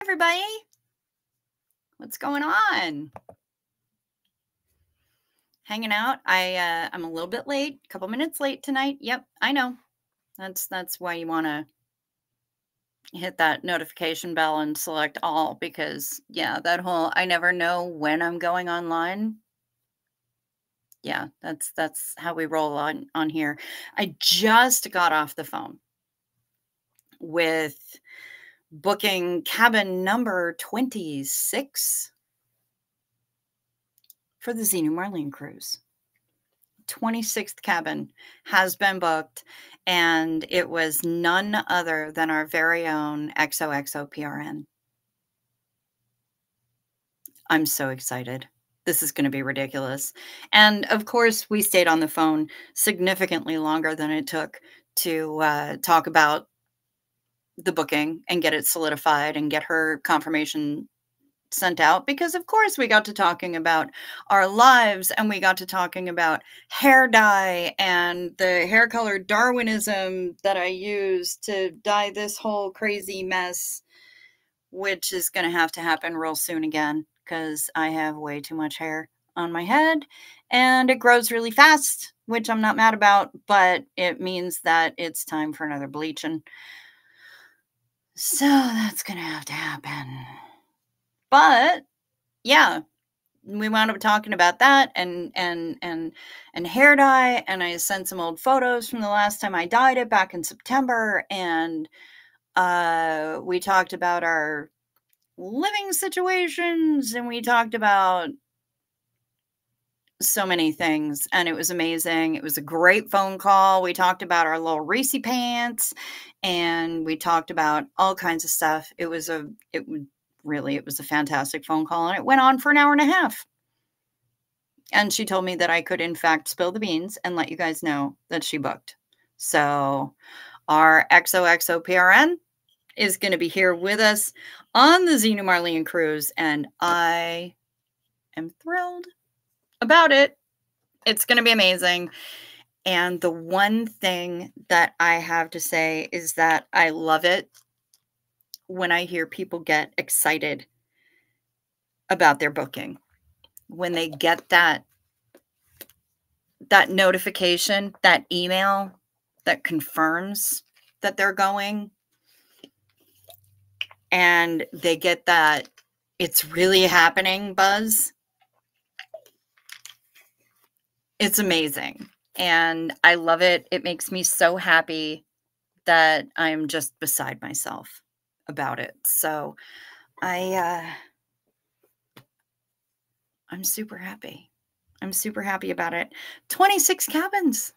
everybody. What's going on? Hanging out. I'm a little bit late, a couple minutes late tonight. Yep, I know. That's why you want to hit that notification bell and select all, because yeah, that whole I never know when I'm going online. Yeah, that's how we roll on here. I just got off the phone with booking cabin number 26 for the Xenu Marlene cruise. 26th cabin has been booked, and it was none other than our very own XOXO PRN. I'm so excited. This is going to be ridiculous. And of course, we stayed on the phone significantly longer than it took to talk about the booking and get it solidified and get her confirmation sent out, because of course we got to talking about our lives, and we got to talking about hair dye and the hair color Darwinism that I use to dye this whole crazy mess, which is going to have to happen real soon again, because I have way too much hair on my head and it grows really fast, which I'm not mad about, but it means that it's time for another bleaching. So that's going to have to happen. But yeah, we wound up talking about that and hair dye, and I sent some old photos from the last time I dyed it back in September, and we talked about our living situations, and we talked about so many things, and it was amazing. It was a great phone call. We talked about our little Reese pants, and we talked about all kinds of stuff. It was a fantastic phone call, and it went on for an hour and a half. And she told me that I could, in fact, spill the beans and let you guys know that she booked. So our XOXO PRN is going to be here with us on the Xenu Marlene cruise, and I am thrilled about it. It's going to be amazing. And the one thing that I have to say is that I love it when I hear people get excited about their booking. When they get that notification, that email that confirms that they're going, and they get that it's really happening buzz. It's amazing. And I love it. It makes me so happy that I'm just beside myself about it. So I'm super happy. I'm super happy about it. 26 cabins.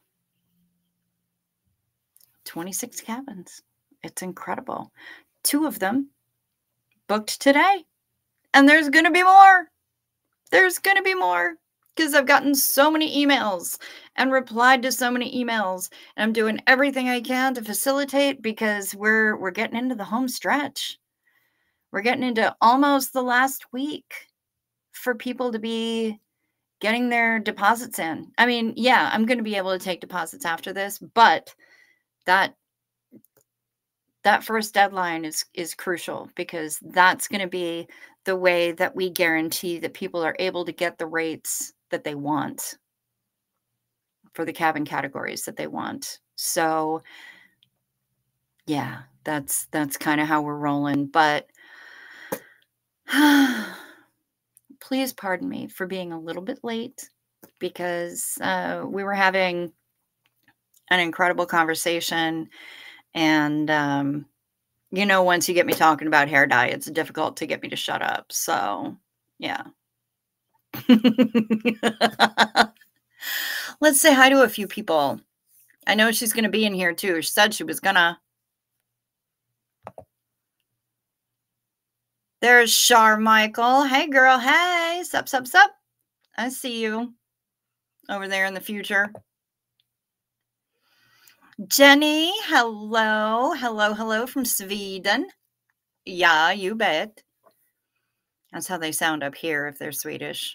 26 cabins. It's incredible. 2 of them booked today. And there's going to be more. There's going to be more, because I've gotten so many emails and replied to so many emails. And I'm doing everything I can to facilitate, because we're getting into the home stretch. We're getting into almost the last week for people to be getting their deposits in. I mean, yeah, I'm going to be able to take deposits after this, but that first deadline is crucial, because that's going to be the way that we guarantee that people are able to get the rates that they want for the cabin categories that they want. So yeah, that's kind of how we're rolling. But please pardon me for being a little bit late, because we were having an incredible conversation. And, once you get me talking about hair dye, it's difficult to get me to shut up. So, yeah. Let's say hi to a few people. I know she's going to be in here too. She said she was going to. There's Michael. Hey, girl. Hey. Sup. I see you over there in the future. Jenny. Hello. Hello from Sweden. Yeah, you bet. That's how they sound up here if they're Swedish.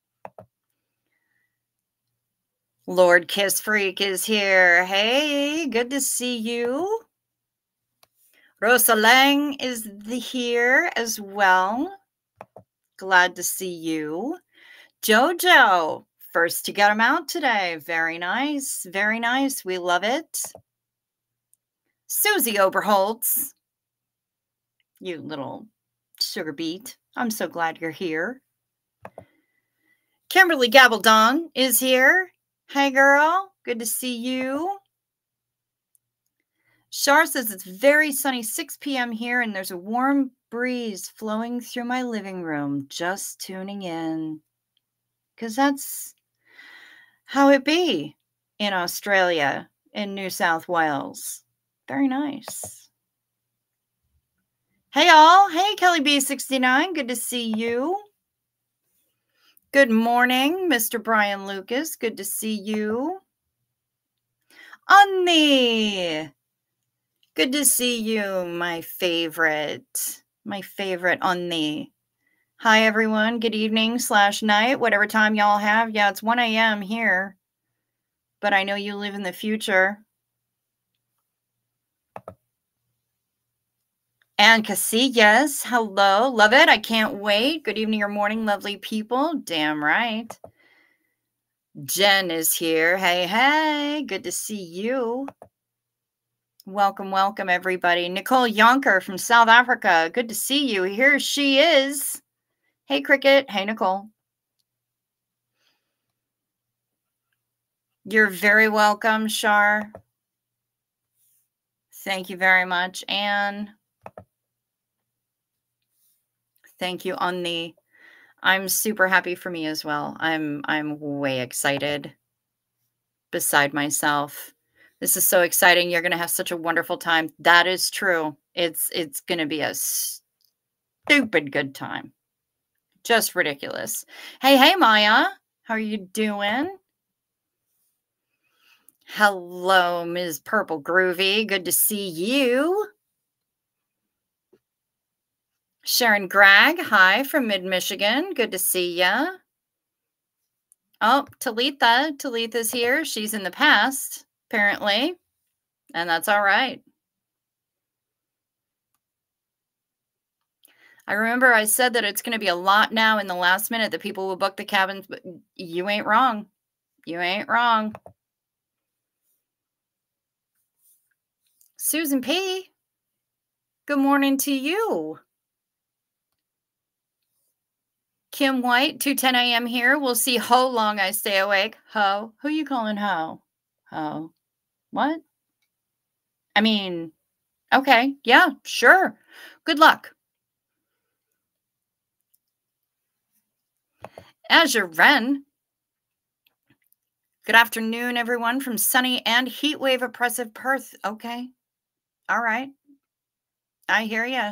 Lord Kiss Freak is here. Hey, good to see you. Rosa Lang is here as well. Glad to see you. Jojo, first to get them out today. Very nice. Very nice. We love it. Susie Oberholtz, you little sugar beet. I'm so glad you're here. Kimberly Gabaldon is here. Hey, girl. Good to see you. Shar says it's very sunny, 6 p.m. here, and there's a warm breeze flowing through my living room. Just tuning in. Because that's how it be in Australia, in New South Wales. Very nice. Hey, all. Hey, Kelly B69. Good to see you. Good morning, Mr. Brian Lucas. Good to see you. Annie. Good to see you, my favorite. My favorite Annie. Hi, everyone. Good evening / night, whatever time y'all have. Yeah, it's 1 a.m. here, but I know you live in the future. And Casillas, hello. Love it. I can't wait. Good evening or morning, lovely people. Damn right. Jen is here. Hey, hey. Good to see you. Welcome, welcome, everybody. Nicole Yonker from South Africa. Good to see you. Here she is. Hey, Cricket. Hey, Nicole. You're very welcome, Shar. Thank you very much, Anne. Thank you, Onni. I'm super happy for me as well. I'm way excited. Beside myself. This is so exciting. You're going to have such a wonderful time. That is true. It's going to be a stupid good time. Just ridiculous. Hey, hey, Maya. How are you doing? Hello, Ms. Purple Groovy. Good to see you. Sharon Gregg, hi from mid-Michigan. Good to see ya. Oh, Talitha. Talitha's here. She's in the past, apparently, and that's all right. I remember I said that it's going to be a lot now in the last minute that people will book the cabins, but you ain't wrong. You ain't wrong. Susan P., good morning to you. Kim White, 2:10 a.m. here. We'll see how long I stay awake. Ho? Who you calling ho? Ho? What? I mean, okay. Yeah, sure. Good luck. Azure Wren. Good afternoon, everyone, from sunny and heat wave oppressive Perth. Okay. All right. I hear ya.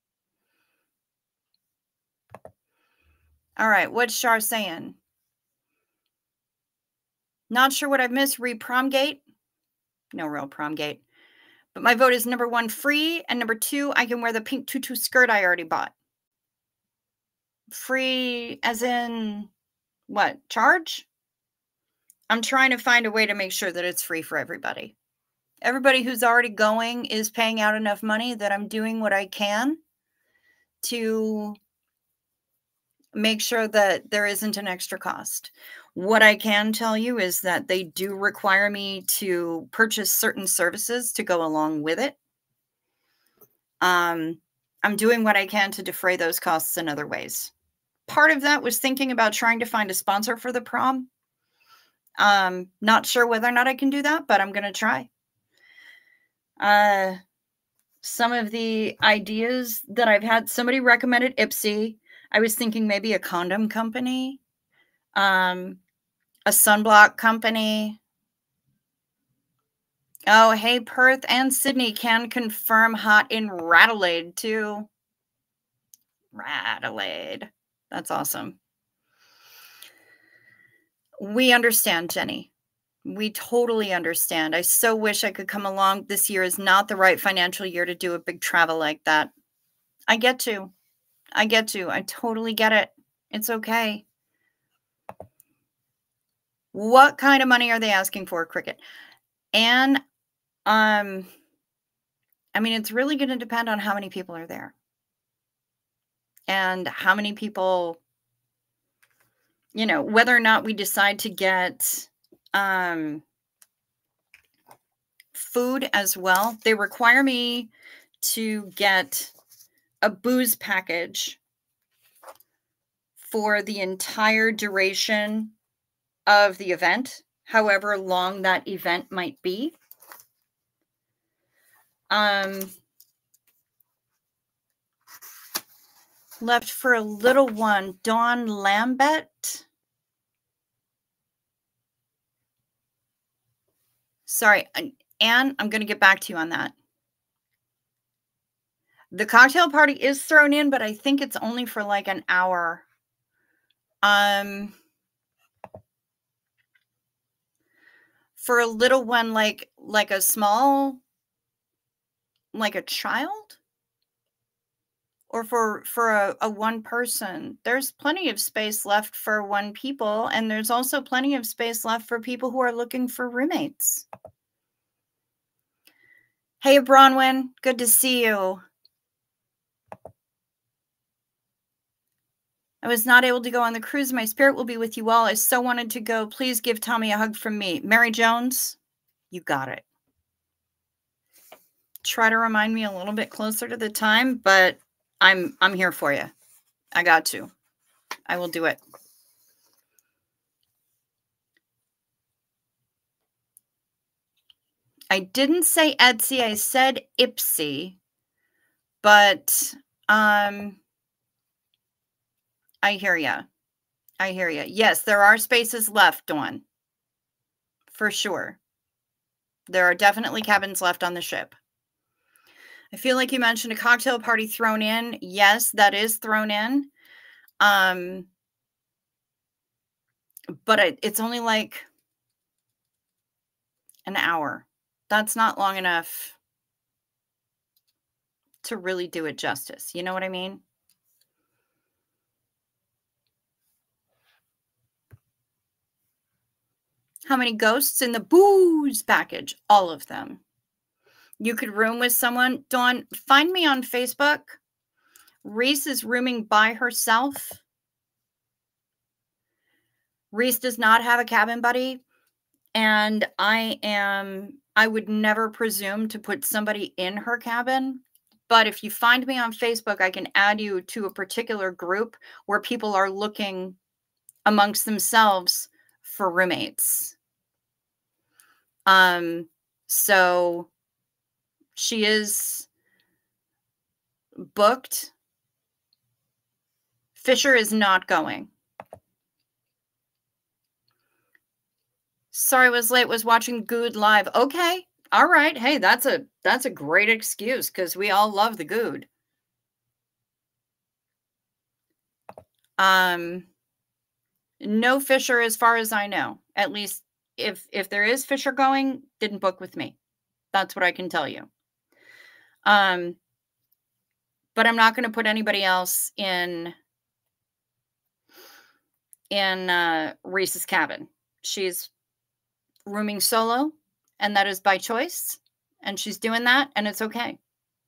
All right. What's Shar saying? Not sure what I've missed. Read Promgate. No real Promgate. But my vote is number 1, free. And number 2, I can wear the pink tutu skirt I already bought. Free as in what? Charge? I'm trying to find a way to make sure that it's free for everybody. Everybody who's already going is paying out enough money that I'm doing what I can to make sure that there isn't an extra cost. What I can tell you is that they do require me to purchase certain services to go along with it. I'm doing what I can to defray those costs in other ways. Part of that was thinking about trying to find a sponsor for the prom. Not sure whether or not I can do that, but I'm going to try. Some of the ideas that I've had, somebody recommended Ipsy. I was thinking maybe a condom company, a sunblock company. Oh, hey, Perth and Sydney can confirm hot in Radelaide too. Radelaide. That's awesome. We understand, Jenny. We totally understand. I so wish I could come along. This year is not the right financial year to do a big travel like that. I get to. I totally get it. It's okay. What kind of money are they asking for, Cricket? And I mean, it's really going to depend on how many people are there and how many people, whether or not we decide to get um, food as well. They require me to get a booze package for the entire duration of the event, however long that event might be. Left for a little one, Dawn Lambert. Sorry, Anne, I'm going to get back to you on that. The cocktail party is thrown in, but I think it's only for like an hour. For a little one, like a small, like a child, or for a one person, there's plenty of space left for one people, and there's also plenty of space left for people who are looking for roommates. Hey, Bronwyn, good to see you. I was not able to go on the cruise. My spirit will be with you all. I so wanted to go. Please give Tommy a hug from me. Mary Jones, you got it. Try to remind me a little bit closer to the time, but I'm here for you. I got to. I will do it. I didn't say Etsy. I said Ipsy, but I hear ya. I hear ya. Yes, there are spaces left, Dawn. For sure. There are definitely cabins left on the ship. I feel like you mentioned a cocktail party thrown in. Yes, that is thrown in. But it's only like an hour. That's not long enough to really do it justice. You know what I mean? How many ghosts in the booze package? All of them. You could room with someone. Dawn, find me on Facebook. Reese is rooming by herself. Reese does not have a cabin buddy. And I would never presume to put somebody in her cabin. But if you find me on Facebook, I can add you to a particular group where people are looking amongst themselves for roommates. So she is booked. Fisher is not going. Sorry, I was late. Was watching Good live. Okay. All right. Hey, that's a great excuse because we all love the Good. No Fisher as far as I know. At least if there is Fisher going, didn't book with me. That's what I can tell you. But I'm not going to put anybody else in Reese's cabin. She's rooming solo, and that is by choice, and she's doing that, and it's okay.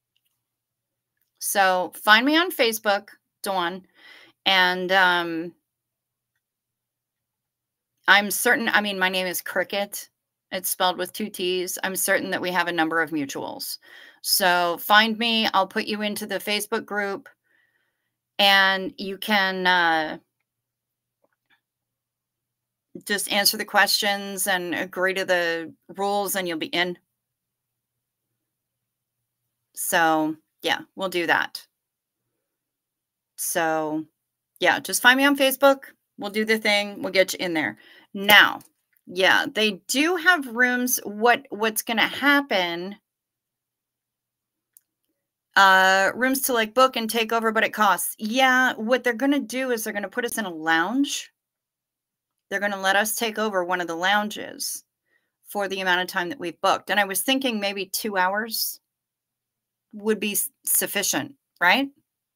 So find me on Facebook, Dawn, and I'm certain, I mean, my name is Cricket. It's spelled with 2 T's. I'm certain that we have a number of mutuals. So find me. I'll put you into the Facebook group, and you can just answer the questions and agree to the rules, and you'll be in. So yeah, we'll do that. So yeah, just find me on Facebook. We'll do the thing. We'll get you in there. Now, yeah, they do have rooms. What's going to happen? Rooms to like book and take over, but it costs. Yeah, what they're going to do is they're going to put us in a lounge. They're going to let us take over one of the lounges for the amount of time that we've booked. And I was thinking maybe 2 hours would be sufficient, right?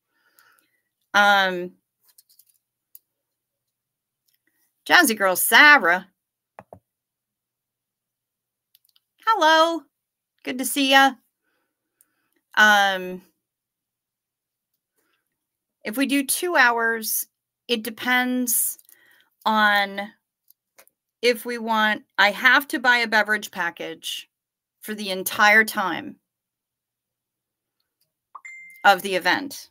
Jazzy girl Sarah. Hello. Good to see ya. Um, if we do 2 hours, it depends on if we want I have to buy a beverage package for the entire time of the event.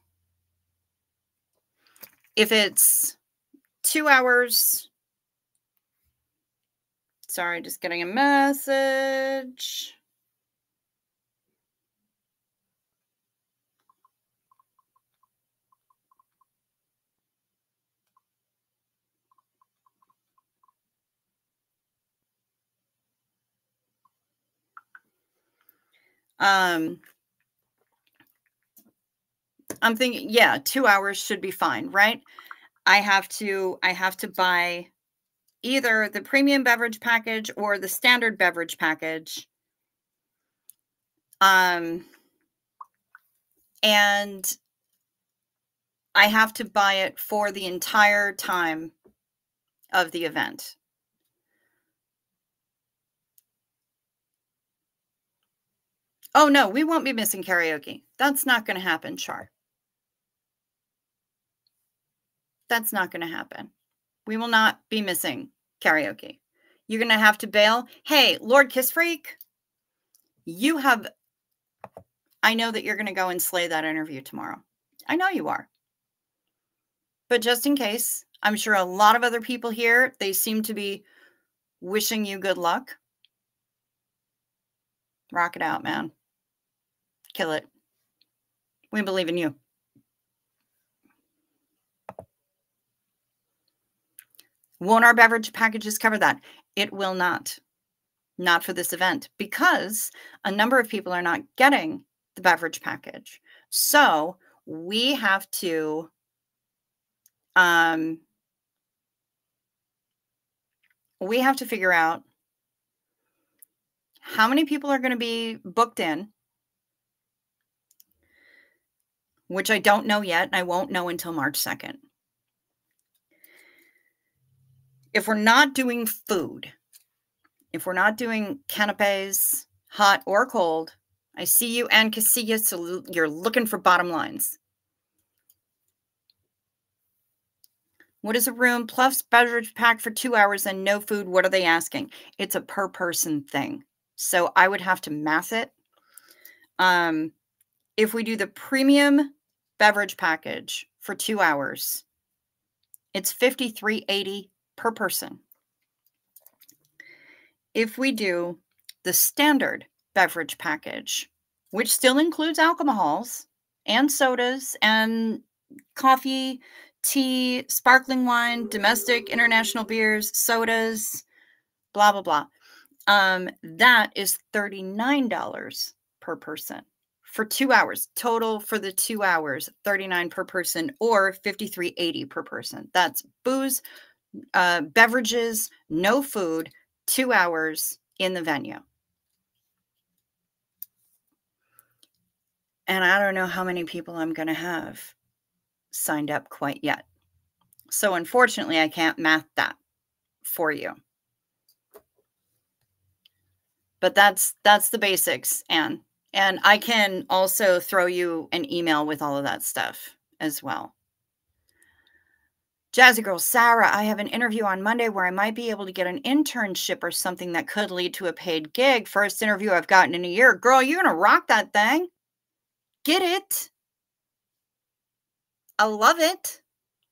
If it's 2 hours, sorry, just getting a message. Um, I'm thinking, yeah, 2 hours should be fine, right? I have to buy either the premium beverage package or the standard beverage package. Um, and I have to buy it for the entire time of the event. Oh no, we won't be missing karaoke. That's not going to happen, Char. That's not going to happen. We will not be missing karaoke. You're going to have to bail. Hey, Lord Kiss Freak, I know that you're going to go and slay that interview tomorrow. I know you are. But just in case, I'm sure a lot of other people here, they seem to be wishing you good luck. Rock it out, man. Kill it. We believe in you. Won't our beverage packages cover that? It will not. Not for this event, because a number of people are not getting the beverage package. So we have to figure out how many people are going to be booked in, which I don't know yet, and I won't know until March 2nd. If we're not doing food, if we're not doing canapes, hot or cold, I see you and Casilla, so you're looking for bottom lines. What is a room plus beverage pack for 2 hours and no food? What are they asking? It's a per person thing. So I would have to math it. If we do the premium beverage package for 2 hours, it's $53.80 per person. If we do the standard beverage package, which still includes alcohols and sodas and coffee, tea, sparkling wine, domestic, international beers, sodas, blah, blah, blah. That is $39 per person for 2 hours. Total for the 2 hours, $39 per person or $53.80 per person. That's booze, beverages, no food, 2 hours in the venue. And I don't know how many people I'm going to have signed up quite yet. So unfortunately, I can't math that for you. But that's the basics, Anne. And I can also throw you an email with all of that stuff as well. Jazzy Girl Sarah, I have an interview on Monday where I might be able to get an internship or something that could lead to a paid gig. First interview I've gotten in a year. Girl, you're going to rock that thing. Get it? I love it.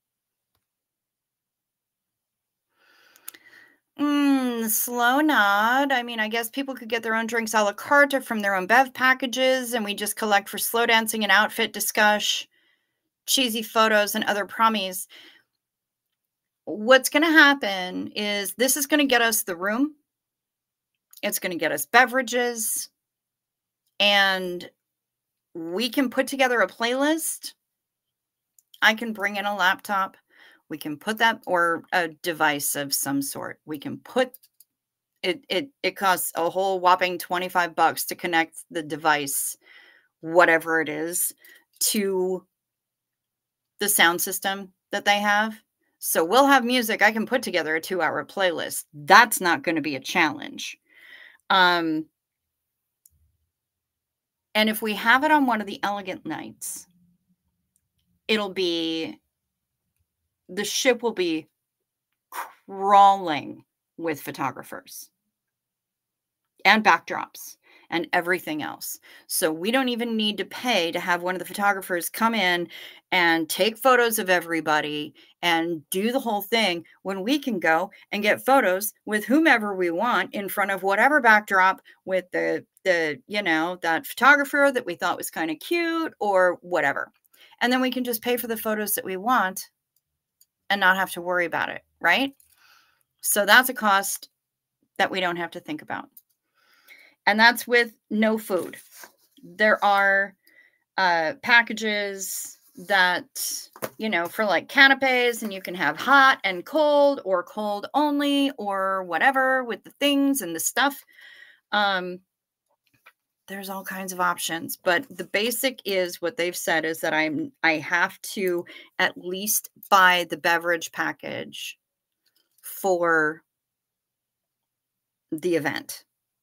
Slow nod. I mean, I guess people could get their own drinks a la carte or from their own bev packages, and we just collect for slow dancing and outfit discuss, cheesy photos, and other promies. What's going to happen is this is going to get us the room. It's going to get us beverages, and we can put together a playlist. I can bring in a laptop. We can put that, or a device of some sort. We can put it costs a whole whopping $25 to connect the device, whatever it is, to the sound system that they have. So we'll have music. I can put together a 2-hour playlist. That's not going to be a challenge. And And if we have it on one of the elegant nights, it'll be the ship will be crawling with photographers and backdrops and everything else. So we don't even need to pay to have one of the photographers come in and take photos of everybody and do the whole thing when we can go and get photos with whomever we want in front of whatever backdrop with that photographer that we thought was kind of cute or whatever. And then we can just pay for the photos that we want and not have to worry about it, right? So that's a cost that we don't have to think about. And that's with no food. There are packages that, for like canapes, and you can have hot and cold or cold only or whatever with the things and the stuff. There's all kinds of options, but the basic is what they've said is that I have to at least buy the beverage package for the event.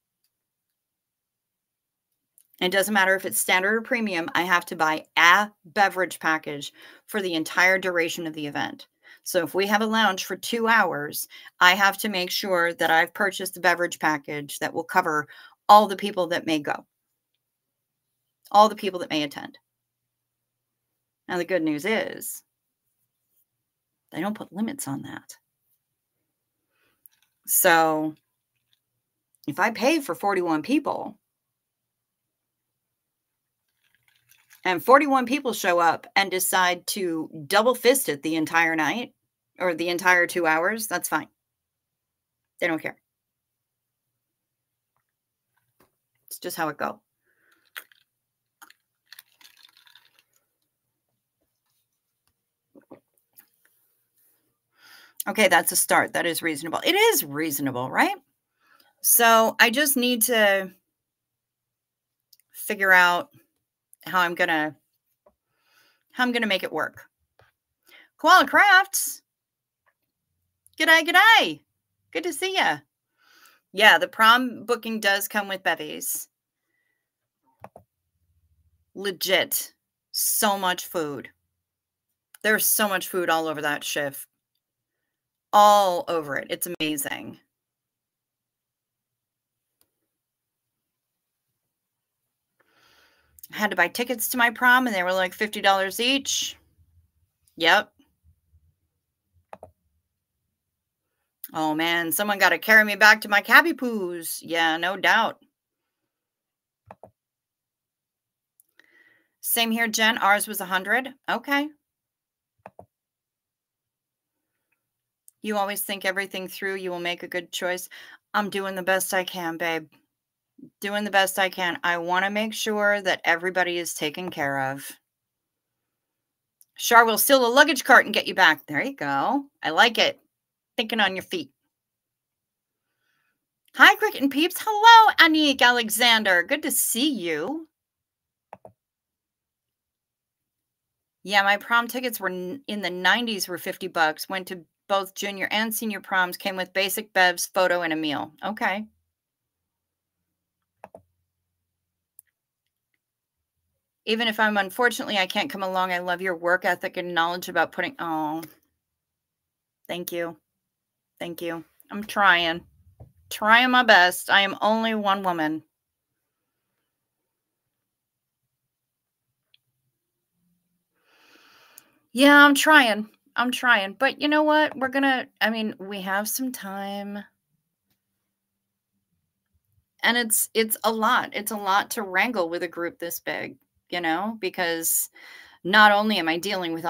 It doesn't matter if it's standard or premium, I have to buy a beverage package for the entire duration of the event. So if we have a lounge for 2 hours, I have to make sure that I've purchased a beverage package that will cover all the people that may go, all the people that may attend. Now, the good news is they don't put limits on that. So if I pay for 41 people, and 41 people show up and decide to double fist it the entire night or the entire 2 hours, that's fine. They don't care. It's just how it goes. Okay, that's a start. That is reasonable. It is reasonable, right? So I just need to figure out how I'm gonna make it work. Koala Crafts. G'day. Good to see ya. Yeah, the prom booking does come with bevies. Legit. So much food. There's so much food all over that shift. All over it. It's amazing. I had to buy tickets to my prom and they were like $50 each. Yep. Oh man, someone got to carry me back to my cabbie poos. Yeah, no doubt. Same here, Jen. Ours was 100. Okay. You always think everything through. You will make a good choice. I'm doing the best I can, babe. Doing the best I can. I want to make sure that everybody is taken care of. Char will steal a luggage cart and get you back. There you go. I like it. Thinking on your feet. Hi, Cricket and Peeps. Hello, Anik Alexander. Good to see you. Yeah, my prom tickets were in the 90s were $50. Went to both junior and senior proms. Came with basic bevs, photo, and a meal. Okay. Even if unfortunately, I can't come along. I love your work ethic and knowledge about putting. Oh, thank you. Thank you. I'm trying my best. I am only one woman. Yeah, I'm trying. But you know what? We have some time. And it's a lot. It's a lot to wrangle with a group this big, because not only am I dealing with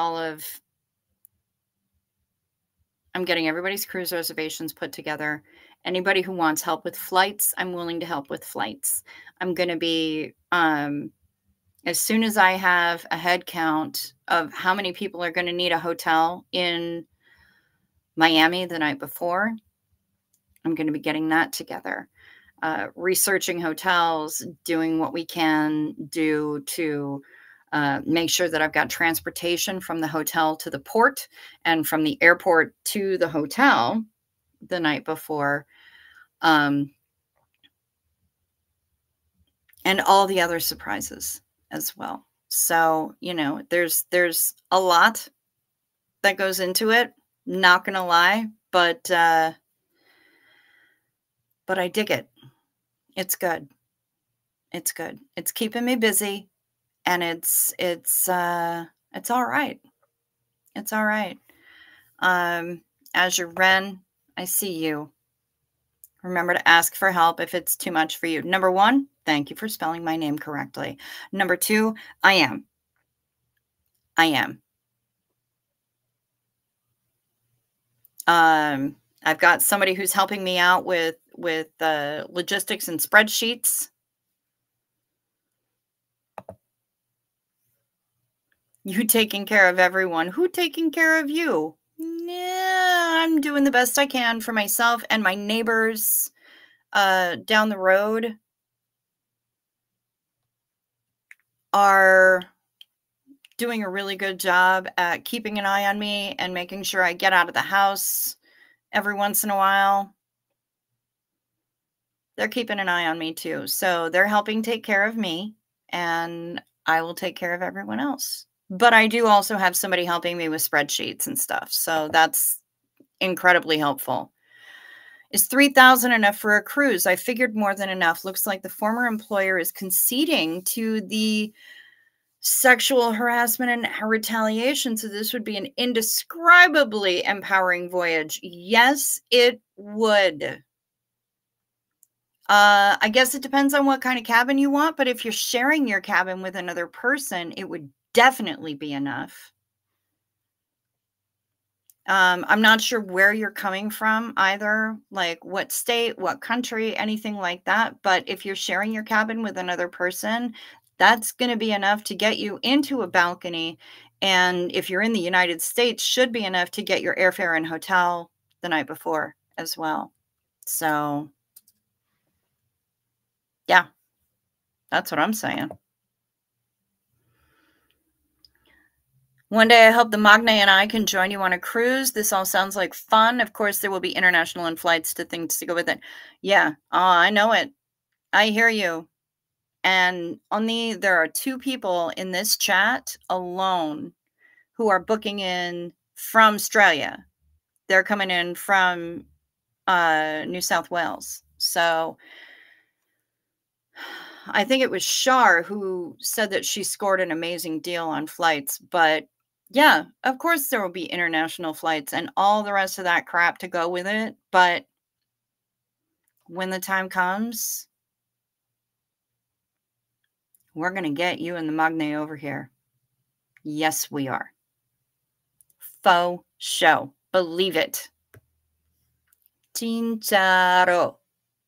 I'm getting everybody's cruise reservations put together. Anybody who wants help with flights, I'm willing to help with flights. I'm going to be, as soon as I have a head count of how many people are going to need a hotel in Miami the night before, I'm going to be getting that together. Researching hotels, doing what we can do to make sure that I've got transportation from the hotel to the port and from the airport to the hotel the night before. And and all the other surprises as well. So, there's a lot that goes into it, not gonna lie, but I dig it. It's good. It's good. It's keeping me busy, and it's all right. It's all right. Um, Azure Ren, I see you. Remember to ask for help if it's too much for you. Number one, thank you for spelling my name correctly. Number two, I am. I am. I've got somebody who's helping me out with logistics and spreadsheets. You taking care of everyone. Who taking care of you? Yeah, I'm doing the best I can for myself and my neighbors down the road are doing a really good job at keeping an eye on me and making sure I get out of the house every once in a while. They're keeping an eye on me too. So they're helping take care of me, and I will take care of everyone else. But I do also have somebody helping me with spreadsheets and stuff. So that's incredibly helpful. Is 3,000 enough for a cruise? I figured more than enough. Looks like the former employer is conceding to the sexual harassment and retaliation. So this would be an indescribably empowering voyage. Yes, it would. I guess it depends on what kind of cabin you want, but if you're sharing your cabin with another person, it would definitely be enough. I'm not sure where you're coming from either, like what state, what country, anything like that. But if you're sharing your cabin with another person, that's going to be enough to get you into a balcony. And if you're in the United States, should be enough to get your airfare and hotel the night before as well. So, yeah, that's what I'm saying. One day I hope the Magne and I can join you on a cruise. This all sounds like fun. Of course, there will be international and flights to things to go with it. Yeah, I know it. I hear you. And there are 2 people in this chat alone who are booking in from Australia. They're coming in from New South Wales. So I think it was Shar who said that she scored an amazing deal on flights. But yeah, of course there will be international flights and all the rest of that crap to go with it. But when the time comes, we're going to get you and the Magne over here. Yes, we are. Faux show. Believe it. Chincharo.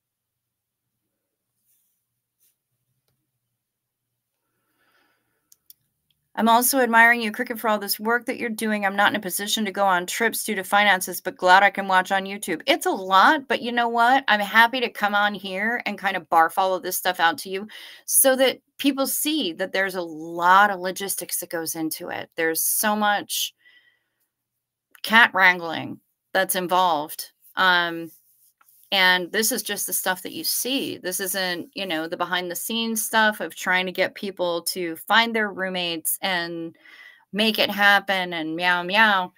I'm also admiring you, Cricket, for all this work that you're doing. I'm not in a position to go on trips due to finances, but glad I can watch on YouTube. It's a lot, but you know what? I'm happy to come on here and kind of barf all of this stuff out to you so that people see that there's a lot of logistics that goes into it. There's so much cat wrangling that's involved. And this is just the stuff that you see. This isn't, the behind the scenes stuff of trying to get people to find their roommates and make it happen and meow, meow.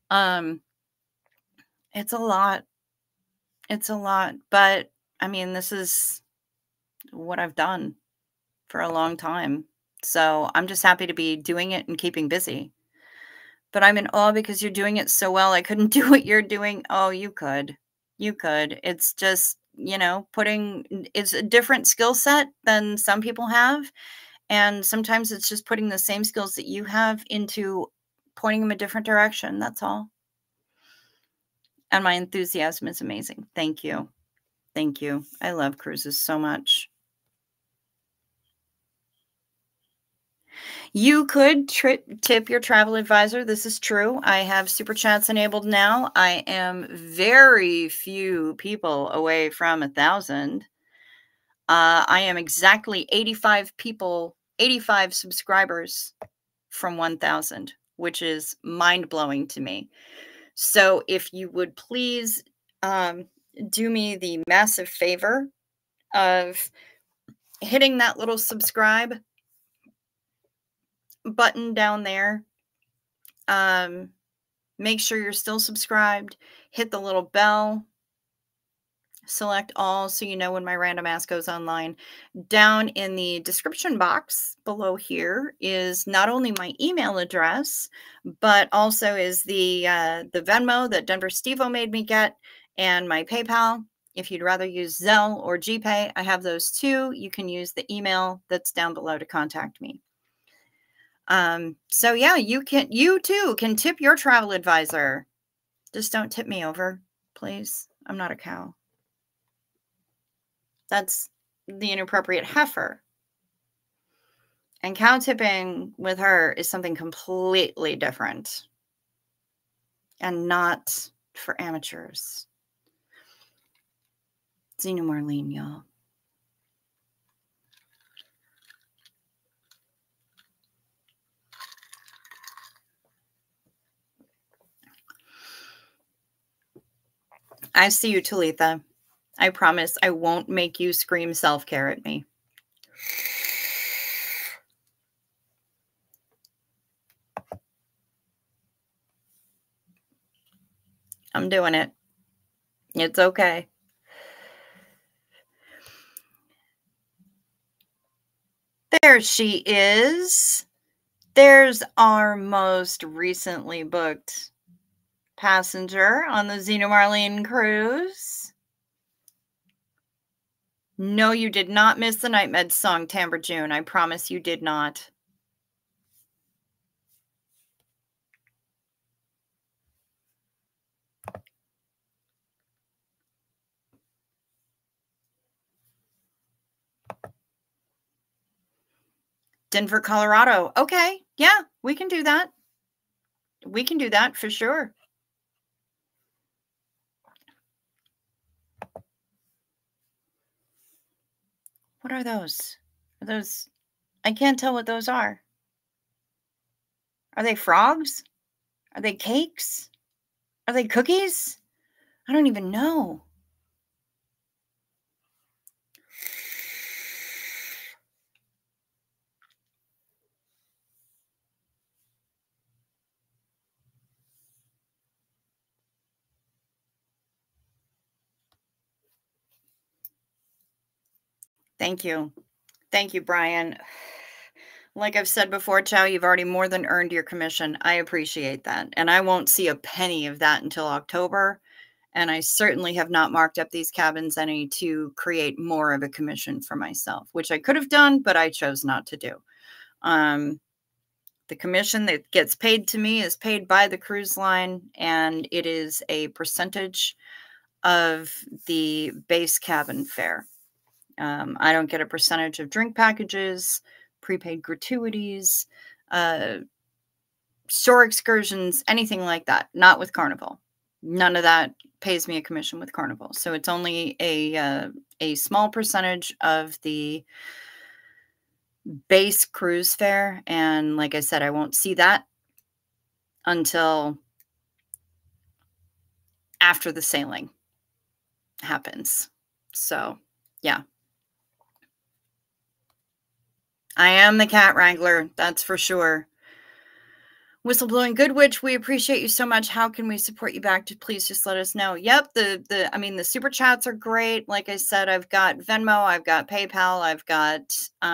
It's a lot. It's a lot. But I mean, this is what I've done for a long time. So I'm just happy to be doing it and keeping busy. But I'm in awe because you're doing it so well. I couldn't do what you're doing. Oh, you could. You could. It's just, it's a different skill set than some people have. And sometimes it's just putting the same skills that you have into pointing them a different direction. That's all. And my enthusiasm is amazing. Thank you. Thank you. I love cruises so much. You could tip your travel advisor. This is true. I have super chats enabled now. I am very few people away from 1,000. I am exactly 85 people, 85 subscribers from 1,000, which is mind-blowing to me. So if you would please do me the massive favor of hitting that little subscribe button down there. Make sure you're still subscribed. Hit the little bell. Select all so you know when my random ask goes online. Down in the description box below here is not only my email address, but also is the Venmo that Denver Steve-O made me get, and my PayPal. If you'd rather use Zelle or GPay, I have those too. You can use the email that's down below to contact me. So yeah, you too can tip your travel advisor. Just don't tip me over, please. I'm not a cow. That's the inappropriate heifer. And cow tipping with her is something completely different and not for amateurs. Zena Marlene, y'all. I see you, Talitha. I promise I won't make you scream self-care at me. I'm doing it. It's okay. There she is. There's our most recently booked passenger on the Zena Marlene cruise. No, you did not miss the Night Med song, Timbre June. I promise you did not. Denver, Colorado. Okay. Yeah, we can do that. We can do that for sure. What are those? Are those? I can't tell what those are. Are they frogs? Are they cakes? Are they cookies? I don't even know. Thank you. Thank you, Brian. Like I've said before, Chow, you've already more than earned your commission. I appreciate that. And I won't see a penny of that until October. And I certainly have not marked up these cabins any to create more of a commission for myself, which I could have done, but I chose not to do. The commission that gets paid to me is paid by the cruise line, and it is a percentage of the base cabin fare. I don't get a percentage of drink packages, prepaid gratuities, shore excursions, anything like that. Not with Carnival. None of that pays me a commission with Carnival. So it's only a small percentage of the base cruise fare. And like I said, I won't see that until after the sailing happens. So, yeah. I am the cat wrangler, that's for sure. Whistleblowing Good Witch, we appreciate you so much. How can we support you back? Please just let us know. Yep, the super chats are great. Like I said, I've got Venmo, I've got PayPal, I've got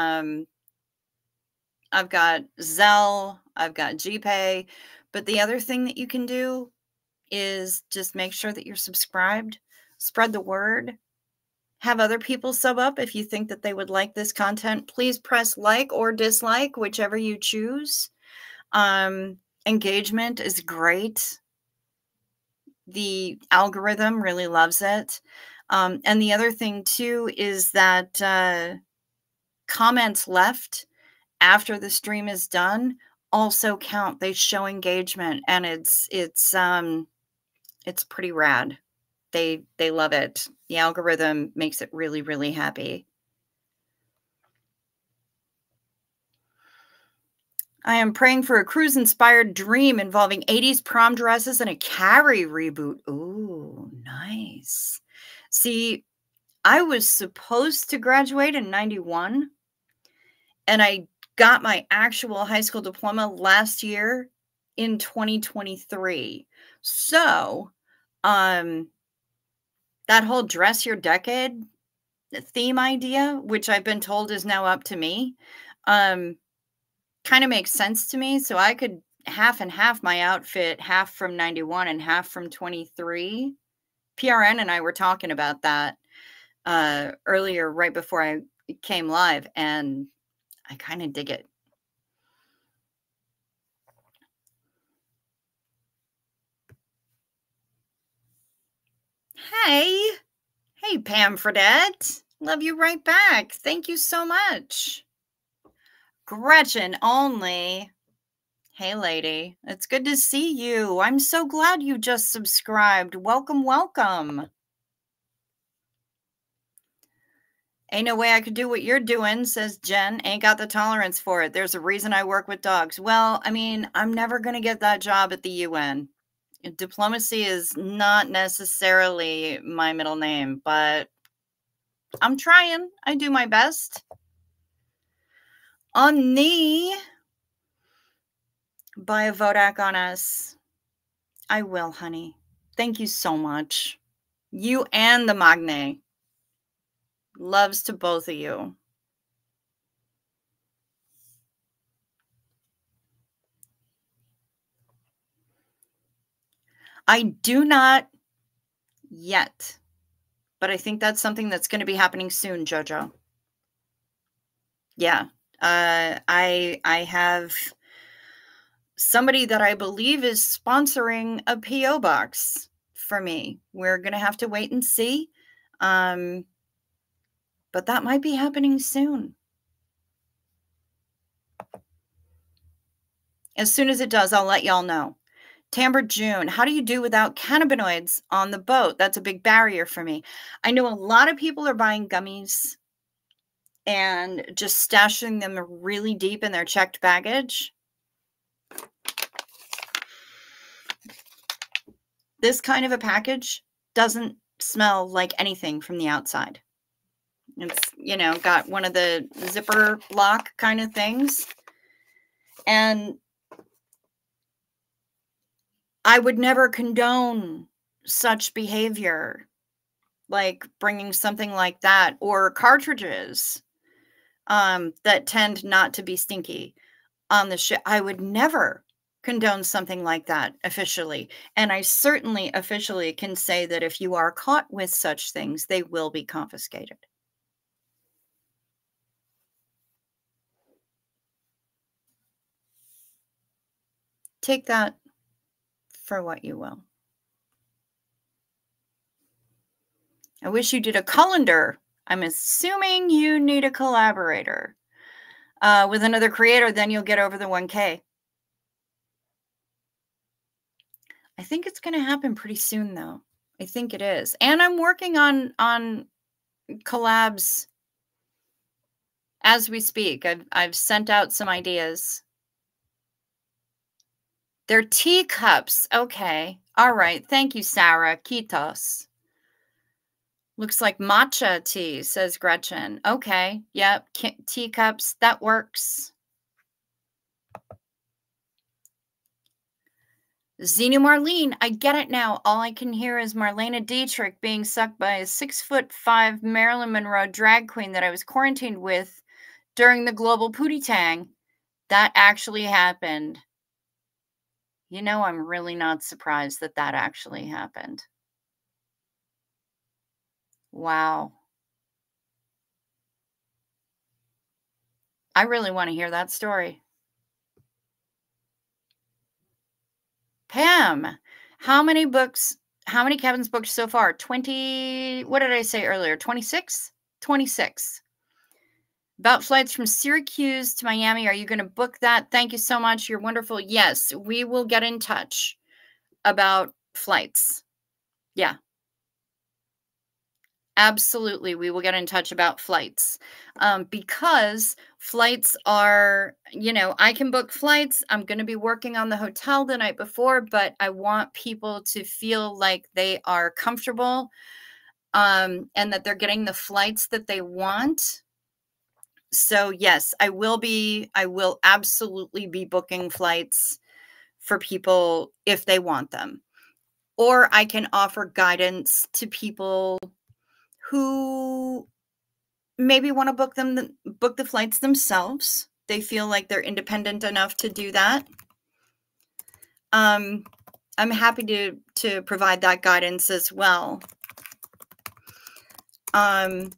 Zelle, I've got GPay. But the other thing that you can do is just make sure that you're subscribed, spread the word, have other people sub up if you think that they would like this content. Please press like or dislike, whichever you choose. Engagement is great. The algorithm really loves it. And the other thing too is that comments left after the stream is done also count. They show engagement, and it's pretty rad. They love it. The algorithm makes it really, really happy. I am praying for a cruise-inspired dream involving 80s prom dresses and a Carrie reboot. Ooh, nice. See, I was supposed to graduate in 91, and I got my actual high school diploma last year in 2023. So, um, that whole dress your decade theme idea, which I've been told is now up to me, um, kind of makes sense to me. So I could half and half my outfit, half from 91 and half from 23. PRN and I were talking about that earlier, right before I came live, and I kind of dig it. Hey, hey, Pam Fredette. Love you right back. Thank you so much. Gretchen only. Hey, lady. It's good to see you. I'm so glad you just subscribed. Welcome, welcome. Ain't no way I could do what you're doing, says Jen. Ain't got the tolerance for it. There's a reason I work with dogs. Well, I mean, I'm never going to get that job at the UN. Diplomacy is not necessarily my middle name, but I'm trying. I do my best. On the buy a Vodak on us. I will, honey. Thank you so much. You and the Magne. Loves to both of you. I do not yet, but I think that's something that's going to be happening soon, Jojo. Yeah. I have somebody that I believe is sponsoring a PO box for me. We're going to have to wait and see. But that might be happening soon. As soon as it does, I'll let y'all know. Tamber June, how do you do without cannabinoids on the boat? That's a big barrier for me. I know a lot of people are buying gummies and just stashing them really deep in their checked baggage. This kind of a package doesn't smell like anything from the outside. It's, got one of the zipper lock kind of things. And I would never condone such behavior, like bringing something like that, or cartridges that tend not to be stinky on the ship. I would never condone something like that officially. And I certainly officially can say that if you are caught with such things, they will be confiscated. Take that for what you will. I wish you did a colander. I'm assuming you need a collaborator with another creator, then you'll get over the 1K. I think it's going to happen pretty soon, though. I think it is. And I'm working on collabs as we speak. I've sent out some ideas. They're teacups. Okay. All right. Thank you, Sarah. Kitos. Looks like matcha tea, says Gretchen. Okay. Yep. Teacups. That works. Xenu Marlene, I get it now. All I can hear is Marlena Dietrich being sucked by a 6'5" Marilyn Monroe drag queen that I was quarantined with during the global Pootie Tang. That actually happened. I'm really not surprised that that actually happened. Wow. I really want to hear that story. Pam, how many Kevin's books so far? 20, what did I say earlier? 26? 26. About flights from Syracuse to Miami. Are you going to book that? Thank you so much. You're wonderful. Yes, we will get in touch about flights. Yeah. Absolutely. We will get in touch about flights because flights are, I can book flights. I'm going to be working on the hotel the night before, but I want people to feel like they are comfortable and that they're getting the flights that they want. So yes, I will absolutely be booking flights for people if they want them. Or I can offer guidance to people who maybe want to book the flights themselves. They feel like they're independent enough to do that. I'm happy to provide that guidance as well. And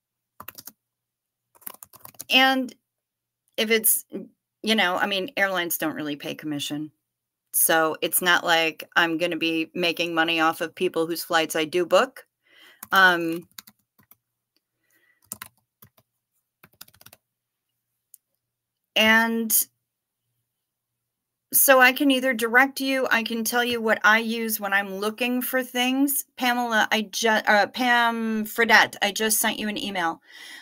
if it's, I mean, airlines don't really pay commission. So it's not like I'm going to be making money off of people whose flights I do book. And so I can either direct you, I can tell you what I use when I'm looking for things. Pam Fredette, I just sent you an email.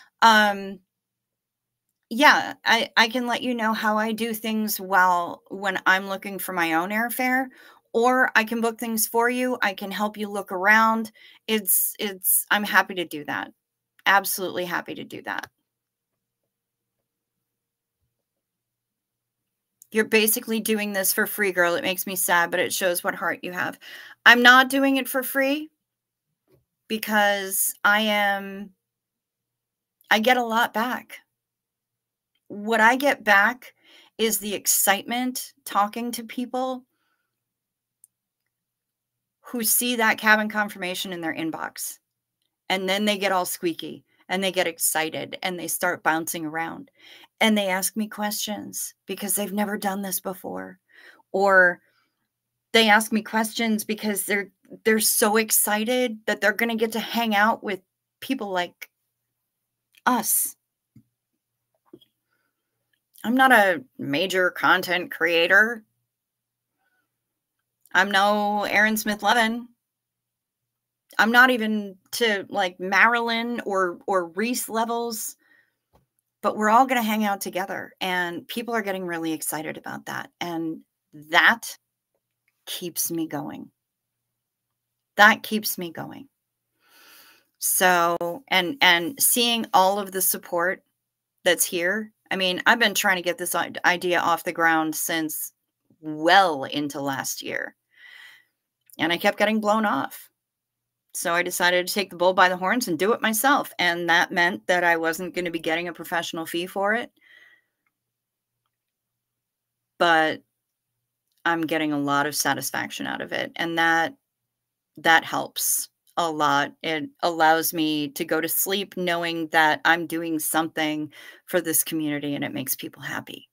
Yeah, I can let you know how I do things when I'm looking for my own airfare, or I can book things for you. I can help you look around. I'm happy to do that. Absolutely happy to do that. You're basically doing this for free, girl. It makes me sad, but it shows what heart you have. I'm not doing it for free because I get a lot back. What I get back is the excitement talking to people who see that cabin confirmation in their inbox. And then they get all squeaky and they get excited and they start bouncing around and they ask me questions because they've never done this before. Or they ask me questions because they're so excited that they're going to get to hang out with people like us. I'm not a major content creator. I'm no Aaron Smith Levin. I'm not even to like Marilyn or Reese levels, but we're all going to hang out together and people are getting really excited about that. And that keeps me going. That keeps me going. So, and seeing all of the support that's here. I mean, I've been trying to get this idea off the ground since well into last year. And I kept getting blown off. So I decided to take the bull by the horns and do it myself. And that meant that I wasn't going to be getting a professional fee for it. But I'm getting a lot of satisfaction out of it. And that helps a lot. It allows me to go to sleep knowing that I'm doing something for this community and it makes people happy.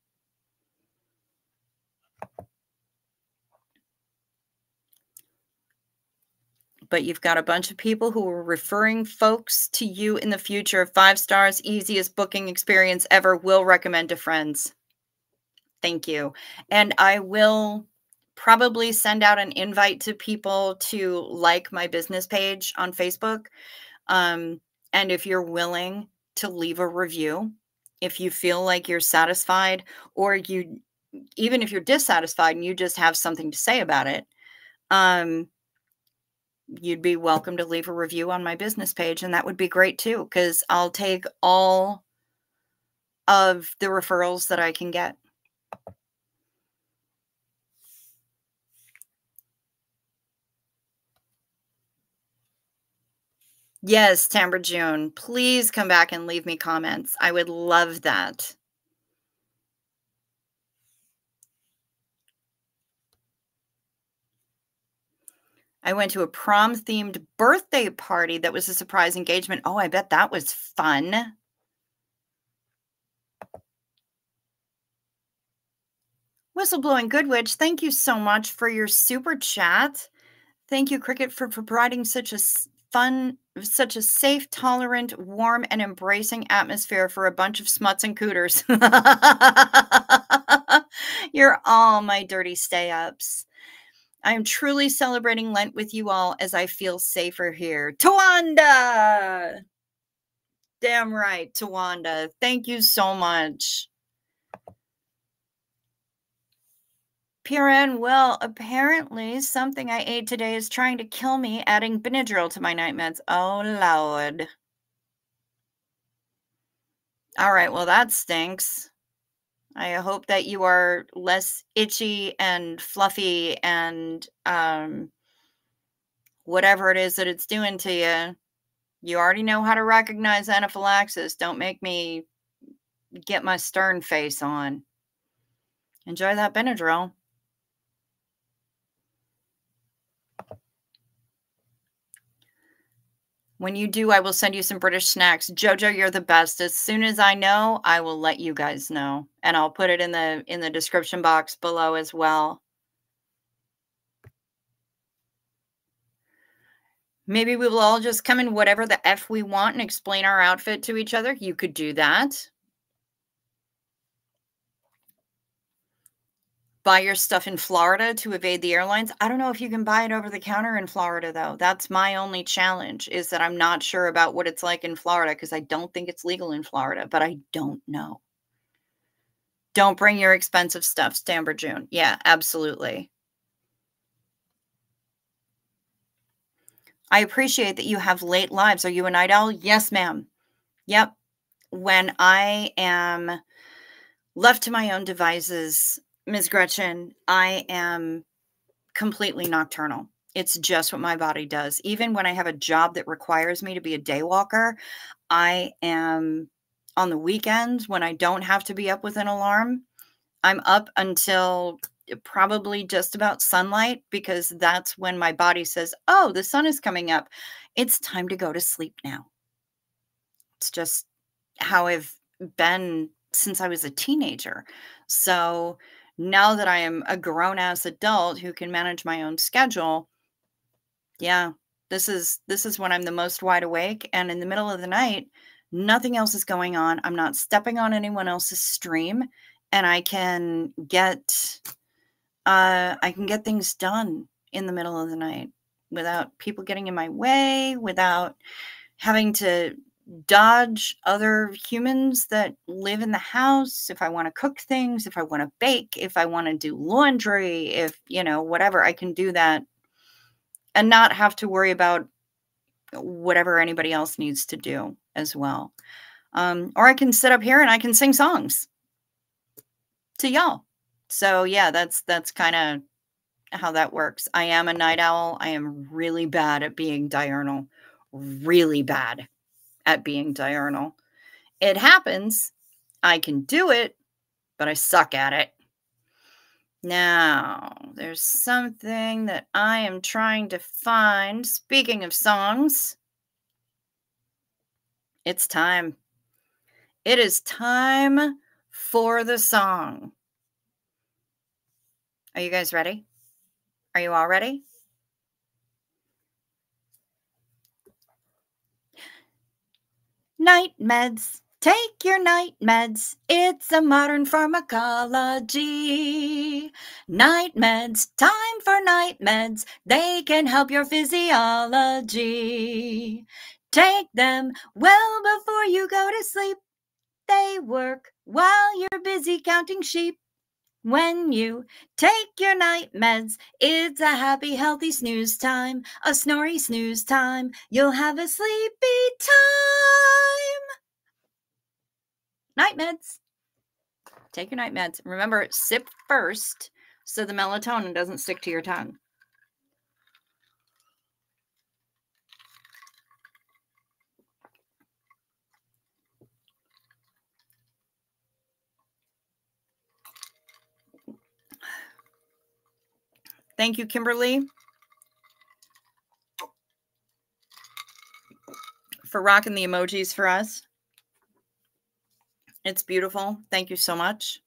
But you've got a bunch of people who are referring folks to you in the future. 5 stars, easiest booking experience ever. Will recommend to friends. Thank you. And I will probably send out an invite to people to like my business page on Facebook. And if you're willing to leave a review, if you feel like you're satisfied, or even if you're dissatisfied and you just have something to say about it, you'd be welcome to leave a review on my business page. And that would be great too, because I'll take all of the referrals that I can get. Yes, Tamber June, please come back and leave me comments. I would love that. I went to a prom-themed birthday party that was a surprise engagement. Oh, I bet that was fun. Whistleblowing Goodwitch, thank you so much for your super chat. Thank you, Cricket, for providing such a such a safe, tolerant, warm, and embracing atmosphere for a bunch of smuts and cooters. You're all my dirty stay-ups. I am truly celebrating Lent with you all as I feel safer here. Tawanda! Damn right, Tawanda. Thank you so much. PRN, well, apparently something I ate today is trying to kill me, adding Benadryl to my night meds. Oh, Lord. All right, well, that stinks. I hope that you are less itchy and fluffy and whatever it is that it's doing to you. You already know how to recognize anaphylaxis. Don't make me get my stern face on. Enjoy that Benadryl. When you do, I will send you some British snacks. Jojo, you're the best. As soon as I know, I will let you guys know. And I'll put it in the description box below as well. Maybe we will all just come in whatever the F we want and explain our outfit to each other. You could do that. Buy your stuff in Florida to evade the airlines. I don't know if you can buy it over the counter in Florida, though. That's my only challenge, is that I'm not sure about what it's like in Florida because I don't think it's legal in Florida, but I don't know. Don't bring your expensive stuff, Stamber June. Yeah, absolutely. I appreciate that you have late lives. Are you a night owl? Yes, ma'am. Yep. When I am left to my own devices, Ms. Gretchen, I am completely nocturnal. It's just what my body does. Even when I have a job that requires me to be a day walker, I am on the weekends when I don't have to be up with an alarm. I'm up until probably just about sunlight because that's when my body says, oh, the sun is coming up. It's time to go to sleep now. It's just how I've been since I was a teenager. So now that I am a grown-ass adult who can manage my own schedule, yeah, this is when I'm the most wide awake, and in the middle of the night, nothing else is going on. I'm not stepping on anyone else's stream, and I can get things done in the middle of the night without people getting in my way, without having to dodge other humans that live in the house. If I want to cook things, if I want to bake, if I want to do laundry, if, whatever, I can do that and not have to worry about whatever anybody else needs to do as well. Or I can sit up here and I can sing songs to y'all. So yeah, that's kind of how that works. I am a night owl. I am really bad at being diurnal. Really bad at being diurnal. It happens. I can do it, but I suck at it. Now, there's something that I am trying to find. Speaking of songs, it's time. It is time for the song. Are you guys ready? Are you all ready? Night meds. Take your night meds. It's a modern pharmacology. Night meds. Time for night meds. They can help your physiology. Take them well before you go to sleep. They work while you're busy counting sheep. When you take your night meds, it's a happy, healthy snooze time, a snory snooze time. You'll have a sleepy time. Night meds. Take your night meds. Remember, sip first so the melatonin doesn't stick to your tongue. Thank you, Kimberly, for rocking the emojis for us. It's beautiful. Thank you so much.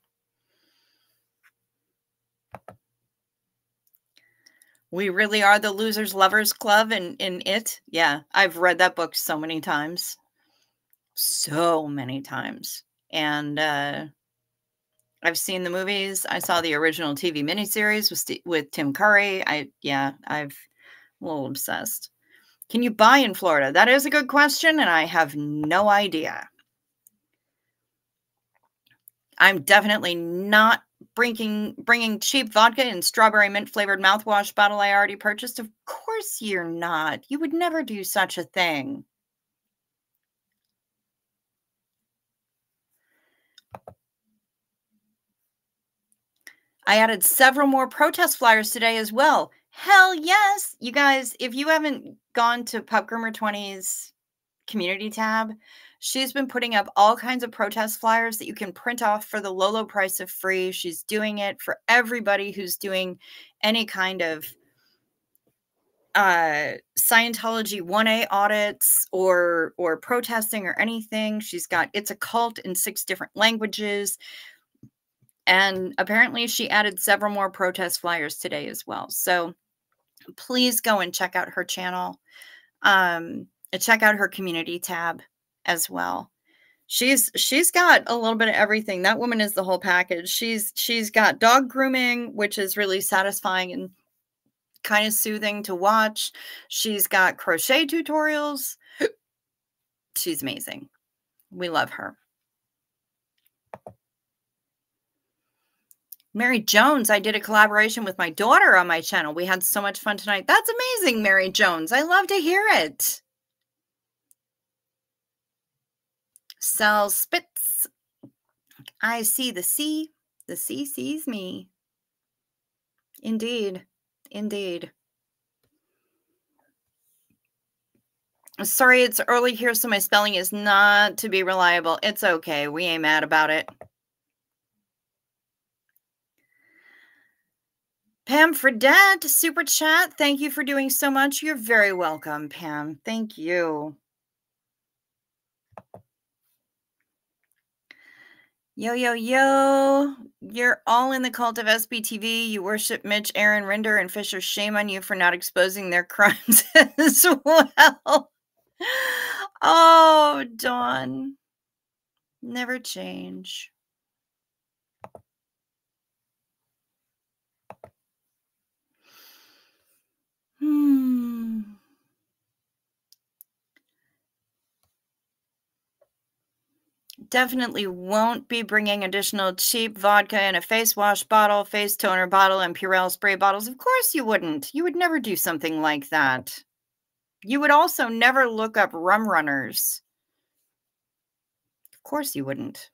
We really are the Losers Lovers Club in it. Yeah, I've read that book so many times. So many times. And I've seen the movies. I saw the original TV miniseries with Tim Curry. I'm a little obsessed. Can you buy in Florida? That is a good question, and I have no idea. I'm definitely not bringing cheap vodka and strawberry mint flavored mouthwash bottle I already purchased? Of course you're not. You would never do such a thing. I added several more protest flyers today as well. Hell yes. You guys, if you haven't gone to Pup Groomer 20's community tab, she's been putting up all kinds of protest flyers that you can print off for the low, low price of free. She's doing it for everybody who's doing any kind of Scientology 1A audits or protesting or anything. She's got It's a Cult in 6 different languages. And apparently she added several more protest flyers today as well. So please go and check out her channel. Check out her community tab as well. She's got a little bit of everything. That woman is the whole package. She's got dog grooming, which is really satisfying and kind of soothing to watch. She's got crochet tutorials. She's amazing. We love her. Mary Jones, I did a collaboration with my daughter on my channel. We had so much fun tonight. That's amazing, Mary Jones. I love to hear it. Sal Spitz. I see the sea. The sea sees me. Indeed. Indeed. Sorry, it's early here, so my spelling is not to be reliable. It's okay. We ain't mad about it. Pam Fredette, super chat. Thank you for doing so much. You're very welcome, Pam. Thank you. Yo, yo, yo. You're all in the cult of SBTV. You worship Mitch, Aaron, Rinder, and Fisher. Shame on you for not exposing their crimes as well. Oh, Dawn. Never change. Definitely won't be bringing additional cheap vodka in a face wash bottle, face toner bottle, and Purell spray bottles. Of course you wouldn't. You would never do something like that. You would also never look up rum runners. Of course you wouldn't.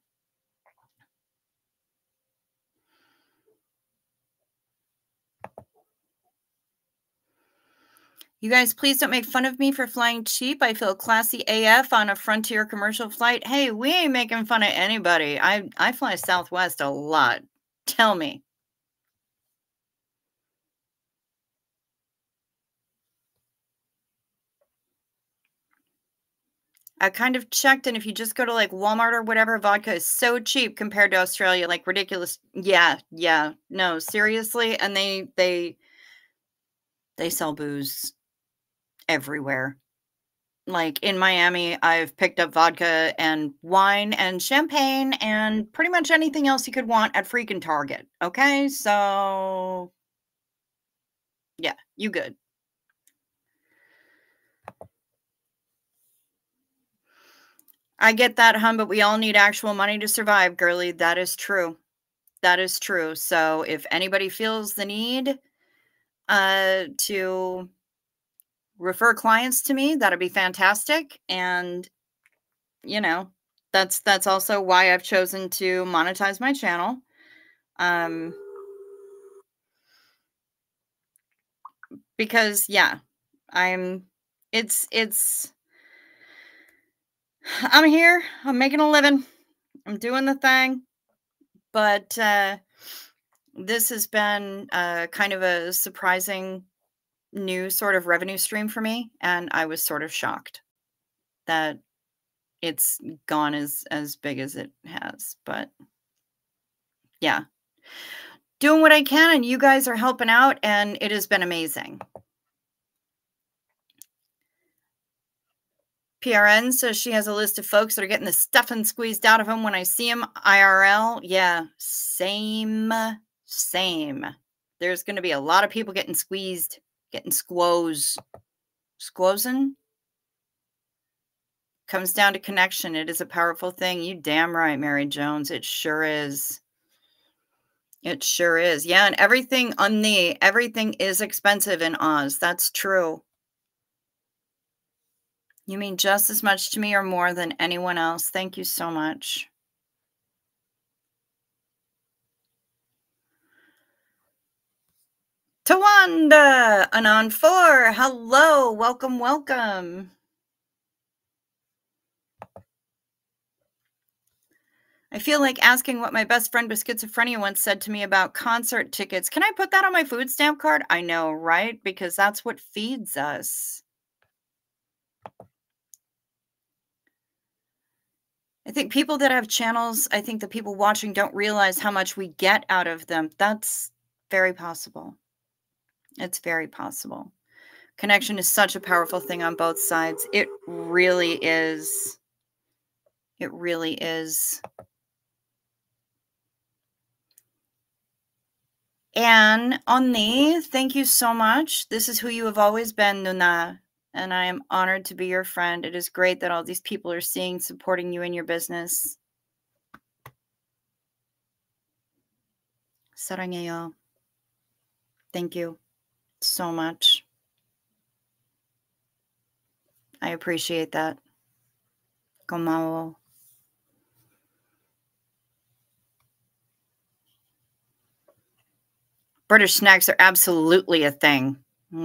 You guys, please don't make fun of me for flying cheap. I feel classy AF on a Frontier commercial flight. Hey, we ain't making fun of anybody. I fly Southwest a lot. Tell me. I kind of checked, and if you just go to like Walmart or whatever, vodka is so cheap compared to Australia, like ridiculous. Yeah, no, seriously. And they sell booze everywhere. Like in Miami, I've picked up vodka and wine and champagne and pretty much anything else you could want at freaking Target. Okay, so yeah, you good. I get that, hun, but we all need actual money to survive, girly. That is true. That is true. So if anybody feels the need to refer clients to me, that'd be fantastic. And you know, that's also why I've chosen to monetize my channel. Because yeah, it's I'm here, I'm making a living, I'm doing the thing, but this has been kind of a surprising new sort of revenue stream for me, and I was sort of shocked that it's gone as big as it has. But yeah, doing what I can, and you guys are helping out, and it has been amazing. PRN says she has a list of folks that are getting the stuffing squeezed out of them when I see them IRL. Yeah, same. There's going to be a lot of people getting squeezed, getting squozing. Comes down to connection. It is a powerful thing. You damn right, Mary Jones. It sure is. It sure is. Yeah, and everything is expensive in Oz. That's true. You mean just as much to me or more than anyone else. Thank you so much. Tawanda, Anon 4. Hello, welcome, welcome. I feel like asking what my best friend with schizophrenia once said to me about concert tickets. Can I put that on my food stamp card? I know, right? Because that's what feeds us. I think people that have channels, I think the people watching don't realize how much we get out of them. That's very possible. It's very possible. Connection is such a powerful thing on both sides. It really is. It really is. And Onni, thank you so much. This is who you have always been, Nuna. And I am honored to be your friend. It is great that all these people are seeing, supporting you in your business. Sarangeyo. Thank you so much. I appreciate that. Komao. British snacks are absolutely a thing.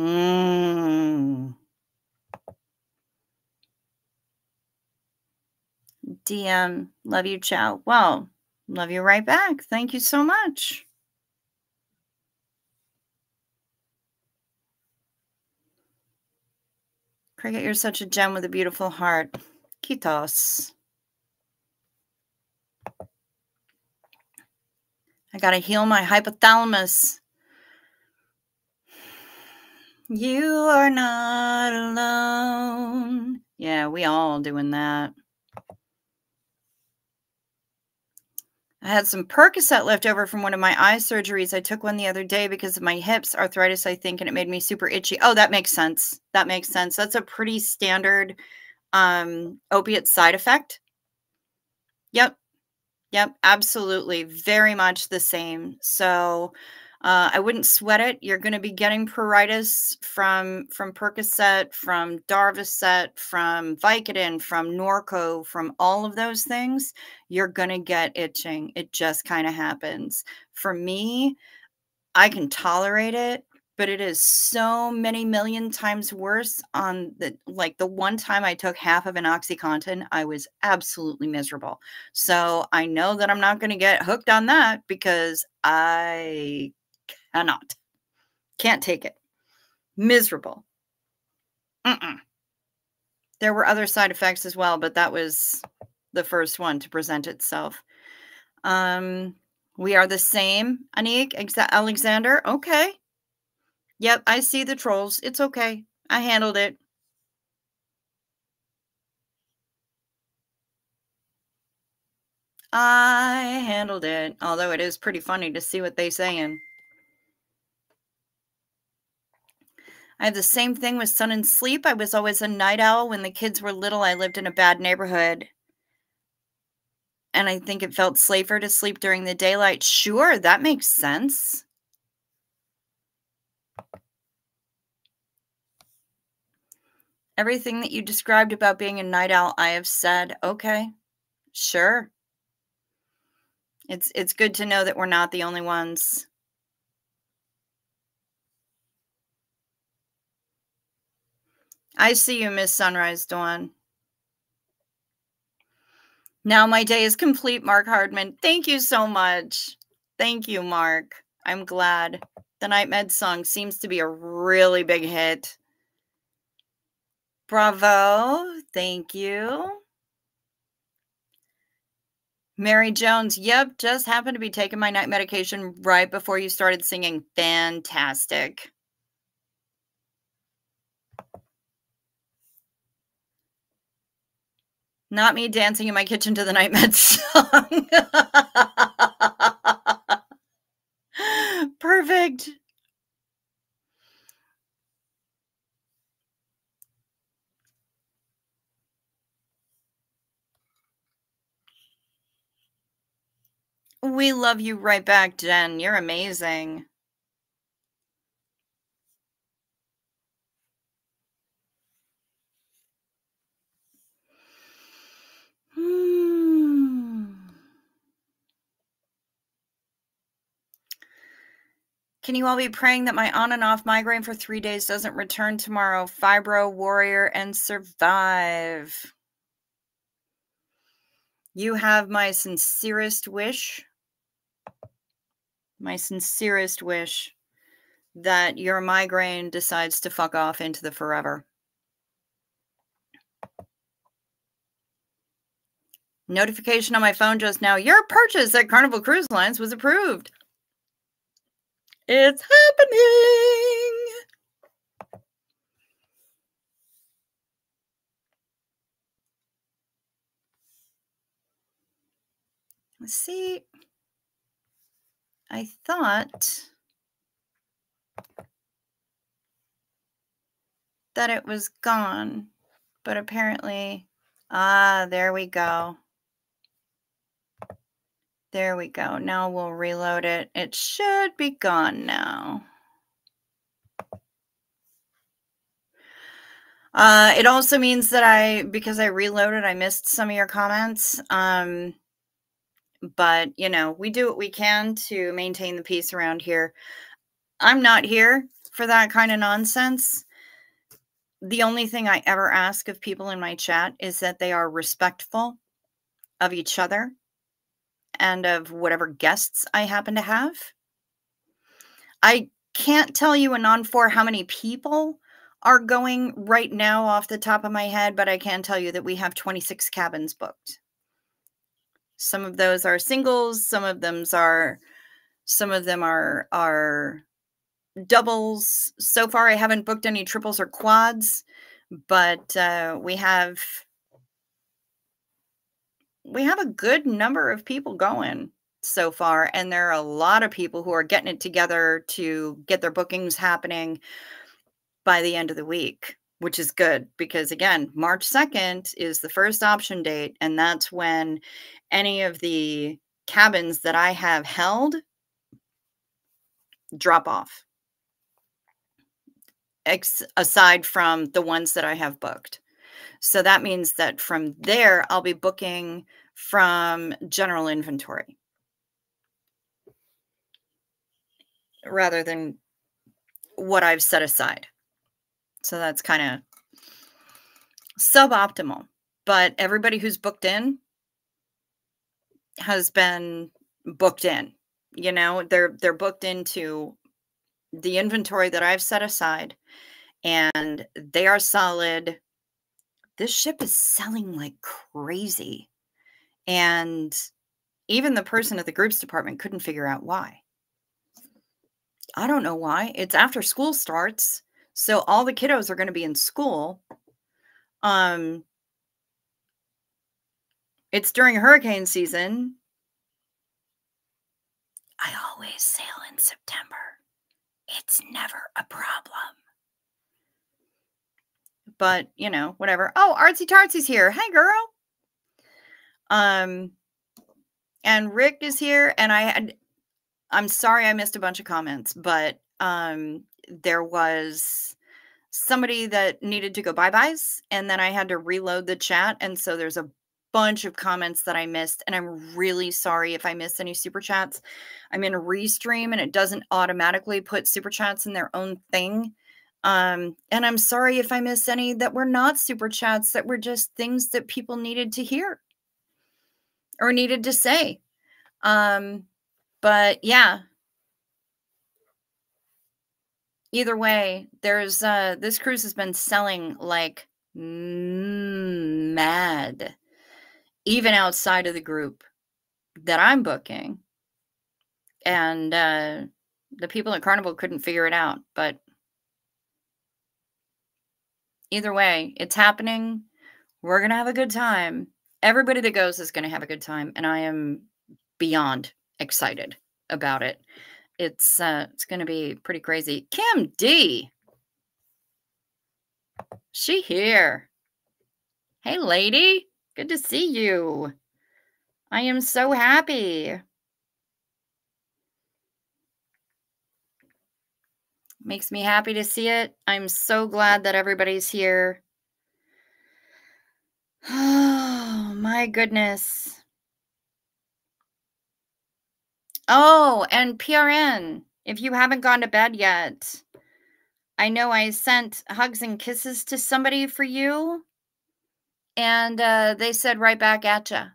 DM, love you, ciao. Well, love you right back. Thank you so much. Cricket, you're such a gem with a beautiful heart. Kitos. I gotta heal my hypothalamus. You are not alone. Yeah, we all doing that. I had some Percocet left over from one of my eye surgeries. I took one the other day because of my hips, arthritis, I think, and it made me super itchy. Oh, that makes sense. That makes sense. That's a pretty standard opiate side effect. Yep. Yep, absolutely. Very much the same. So I wouldn't sweat it. You're going to be getting pruritus from Percocet, from Darvocet, from Vicodin, from Norco, from all of those things. You're going to get itching. It just kind of happens. For me, I can tolerate it, but it is so many million times worse on the one time I took half of an OxyContin, I was absolutely miserable. So I know that I'm not going to get hooked on that because I can't take it. Miserable. There were other side effects as well, but that was the first one to present itself. We are the same, Anik, Alexander. Okay. Yep, I see the trolls. It's okay. I handled it. I handled it. Although it is pretty funny to see what they saying. I have the same thing with sun and sleep. I was always a night owl. When the kids were little, I lived in a bad neighborhood. And I think it felt safer to sleep during the daylight. Sure, that makes sense. Everything that you described about being a night owl, I have said, okay, sure. It's good to know that we're not the only ones. I see you, Miss Sunrise Dawn. Now my day is complete, Mark Hardman. Thank you so much. Thank you, Mark. I'm glad. The Night Med song seems to be a really big hit. Bravo. Thank you. Mary Jones. Yep, just happened to be taking my night medication right before you started singing. Fantastic. Not me dancing in my kitchen to the Night Med song. Perfect. We love you right back, Jen. You're amazing. Hmm. Can you all be praying that my on and off migraine for 3 days doesn't return tomorrow? Fibro warrior and survive. You have my sincerest wish that your migraine decides to fuck off into the forever. Notification on my phone just now. Your purchase at Carnival Cruise Lines was approved. It's happening. Let's see. I thought that it was gone, but apparently, there we go. There we go. Now we'll reload it. It should be gone now. It also means that because I reloaded, I missed some of your comments. But, you know, we do what we can to maintain the peace around here. I'm not here for that kind of nonsense. The only thing I ever ask of people in my chat is that they are respectful of each other and of whatever guests I happen to have. I can't tell you a non-for how many people are going right now off the top of my head, but I can tell you that we have 26 cabins booked. Some of those are singles, some of them are doubles. So far I haven't booked any triples or quads, but we have a good number of people going so far, and there are a lot of people who are getting it together to get their bookings happening by the end of the week, which is good because, again, March 2nd is the first option date, and that's when any of the cabins that I have held drop off, aside from the ones that I have booked. So that means that from there, I'll be booking from general inventory rather than what I've set aside. So that's kind of suboptimal. But everybody who's booked in has been booked in. You know, they're booked into the inventory that I've set aside, and they are solid. This ship is selling like crazy. And even the person at the groups department couldn't figure out why. I don't know why. It's after school starts, so all the kiddos are going to be in school. It's during hurricane season. I always sail in September. It's never a problem. But, you know, whatever. Oh, Artsy Tartsy's here. Hey, girl. And Rick is here, and I'm sorry I missed a bunch of comments, but there was somebody that needed to go bye-byes, and then I had to reload the chat, and so there's a bunch of comments that I missed, and I'm really sorry if I missed any super chats. I'm in Restream, and it doesn't automatically put super chats in their own thing. And I'm sorry if I miss any that were not super chats, that were just things that people needed to hear or needed to say. But yeah, either way, there's this cruise has been selling like mad, even outside of the group that I'm booking. And the people at Carnival couldn't figure it out, but either way, it's happening. We're going to have a good time. Everybody that goes is going to have a good time, and I am beyond excited about it. It's going to be pretty crazy. Kim D. She here. Hey, lady. Good to see you. I am so happy. Makes me happy to see it. I'm so glad that everybody's here. Oh, my goodness. Oh, and PRN, if you haven't gone to bed yet, I know I sent hugs and kisses to somebody for you, and they said right back at ya.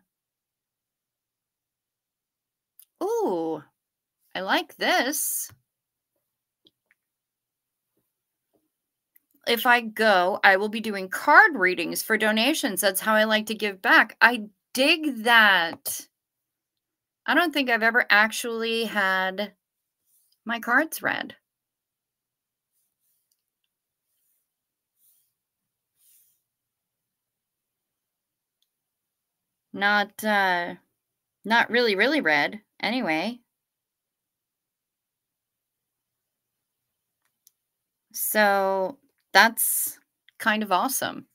Ooh, I like this. If I go, I will be doing card readings for donations. That's how I like to give back. I dig that. I don't think I've ever actually had my cards read. Not really read anyway. So that's kind of awesome.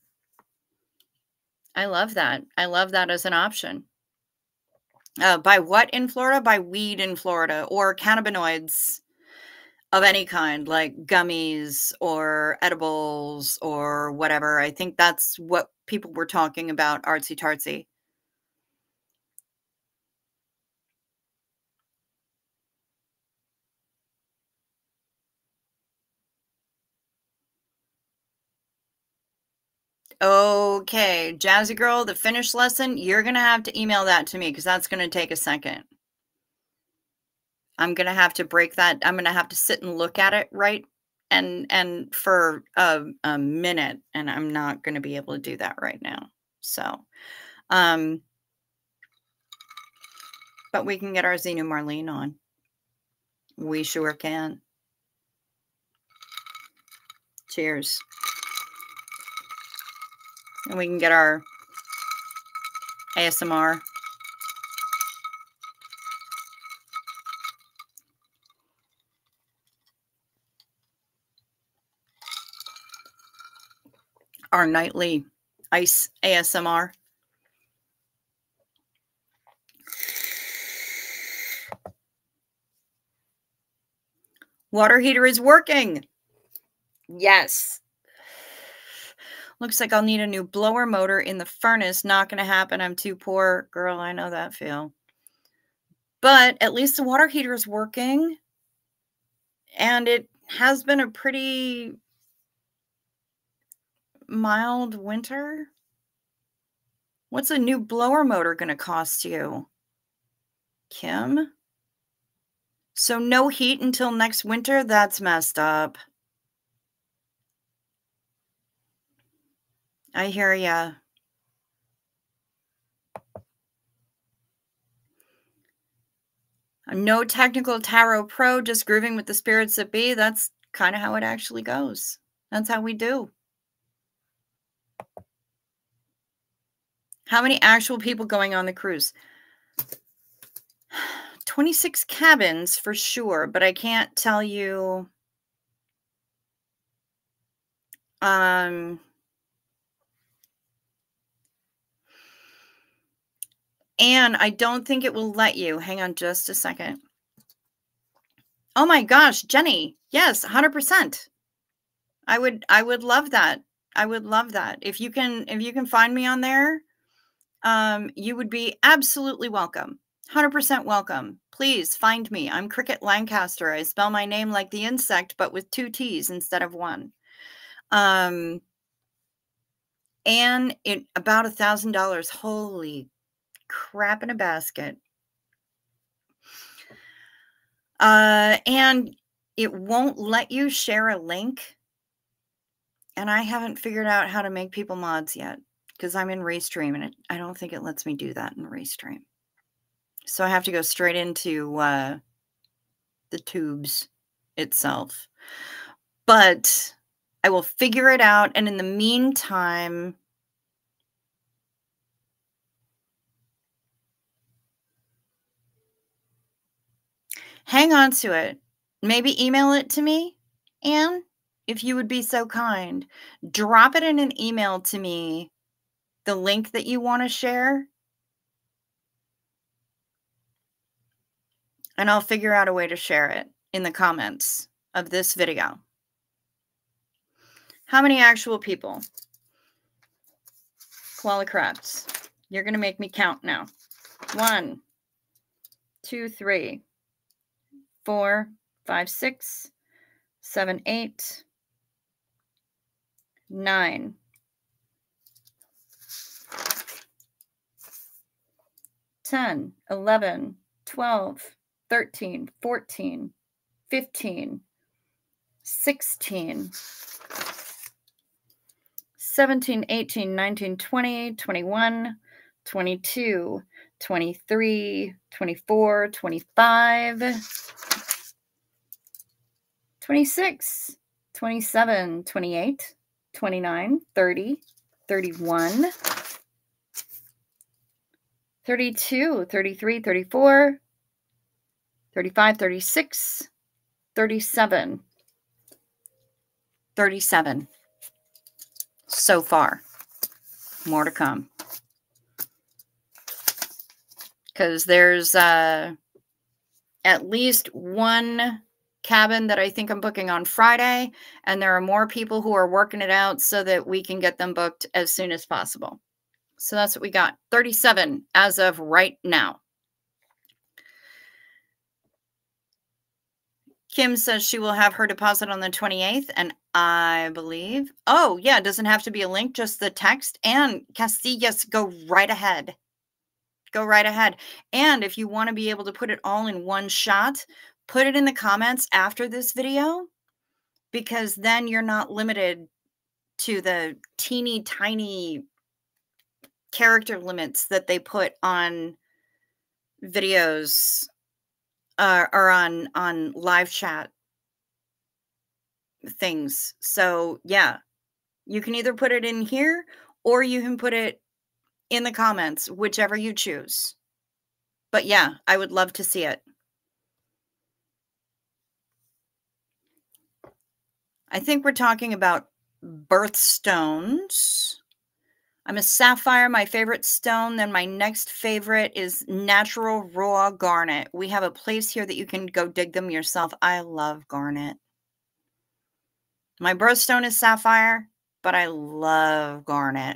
I love that. I love that as an option. By what in Florida? By weed in Florida or cannabinoids of any kind, like gummies or edibles or whatever. I think that's what people were talking about, artsy tartsy. Okay, Jazzy Girl, the Finnish lesson, you're going to have to email that to me because that's going to take a second. I'm going to have to break that. I'm going to have to sit and look at it and for a minute, and I'm not going to be able to do that right now. So, but we can get our Xenu Marlene on. We sure can. Cheers. And we can get our ASMR. Our nightly ice ASMR. Water heater is working. Yes. Looks like I'll need a new blower motor in the furnace. Not going to happen. I'm too poor. Girl, I know that feel. But at least the water heater is working. And it has been a pretty mild winter. What's a new blower motor going to cost you, Kim? So no heat until next winter? That's messed up. I hear ya. No technical tarot pro, just grooving with the spirits that be. That's kind of how it actually goes. That's how we do. How many actual people going on the cruise? 26 cabins for sure, but I can't tell you. And I don't think it will let you. Hang on just a second. Oh my gosh, Jenny. Yes, 100%. I would love that. I would love that. If you can find me on there, you would be absolutely welcome. 100% welcome. Please find me. I'm Cricket Lancaster. I spell my name like the insect, but with 2 T's instead of 1. And it about $1,000. Holy crap in a basket. And it won't let you share a link. And I haven't figured out how to make people mods yet because I'm in Restream and I don't think it lets me do that in Restream. So I have to go straight into the tubes itself. But I will figure it out. And in the meantime, hang on to it. Maybe email it to me, Anne, if you would be so kind. Drop it in an email to me, the link that you want to share. And I'll figure out a way to share it in the comments of this video. How many actual people? Koala crafts. You're going to make me count now. 1, 2, 3, 4, 5, 6, 7, 8, 9. 10, 11, 12, 13, 14, 15, 16, 17, 18, 19, 20, 21, 22, 23, 24, 25, 26, 27, 28, 29, 30, 31, 32, 33, 34, 35, 36, 37. 37 so far. More to come. Because there's at least one cabin that I think I'm booking on Friday, and there are more people who are working it out so that we can get them booked as soon as possible. So that's what we got. 37 as of right now. Kim says she will have her deposit on the 28th, and I believe, oh yeah, it doesn't have to be a link, just the text. And Castillas, go right ahead. Go right ahead. And if you want to be able to put it all in one shot, put it in the comments after this video, because then you're not limited to the teeny tiny character limits that they put on videos or on live chat things. So yeah, you can either put it in here or you can put it in the comments, whichever you choose. But yeah, I would love to see it. I think we're talking about birthstones. I'm a sapphire, my favorite stone. Then my next favorite is natural raw garnet. We have a place here that you can go dig them yourself. I love garnet. My birthstone is sapphire, but I love garnet.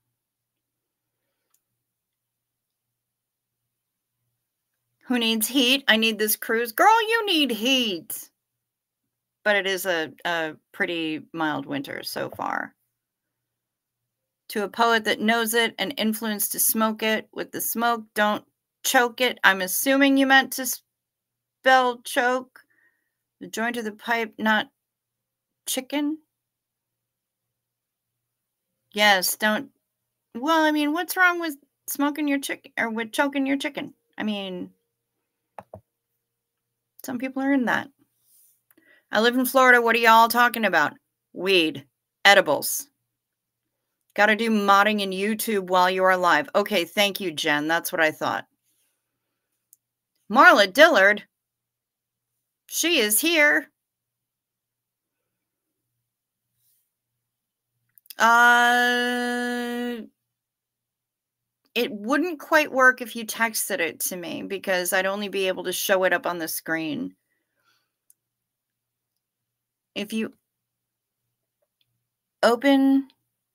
Who needs heat? I need this cruise. Girl, you need heat. But it is a pretty mild winter so far. To a poet that knows it and influenced to smoke it. With the smoke, don't choke it. I'm assuming you meant to spell choke. The joint of the pipe, not chicken. Yes, don't. Well, I mean, what's wrong with smoking your chicken or with choking your chicken? I mean, some people are in that. I live in Florida. What are y'all talking about? Weed, edibles. Got to do modding in YouTube while you are live. Okay, thank you, Jen. That's what I thought. Marla Dillard. She is here. It wouldn't quite work if you texted it to me because I'd only be able to show it up on the screen. If you open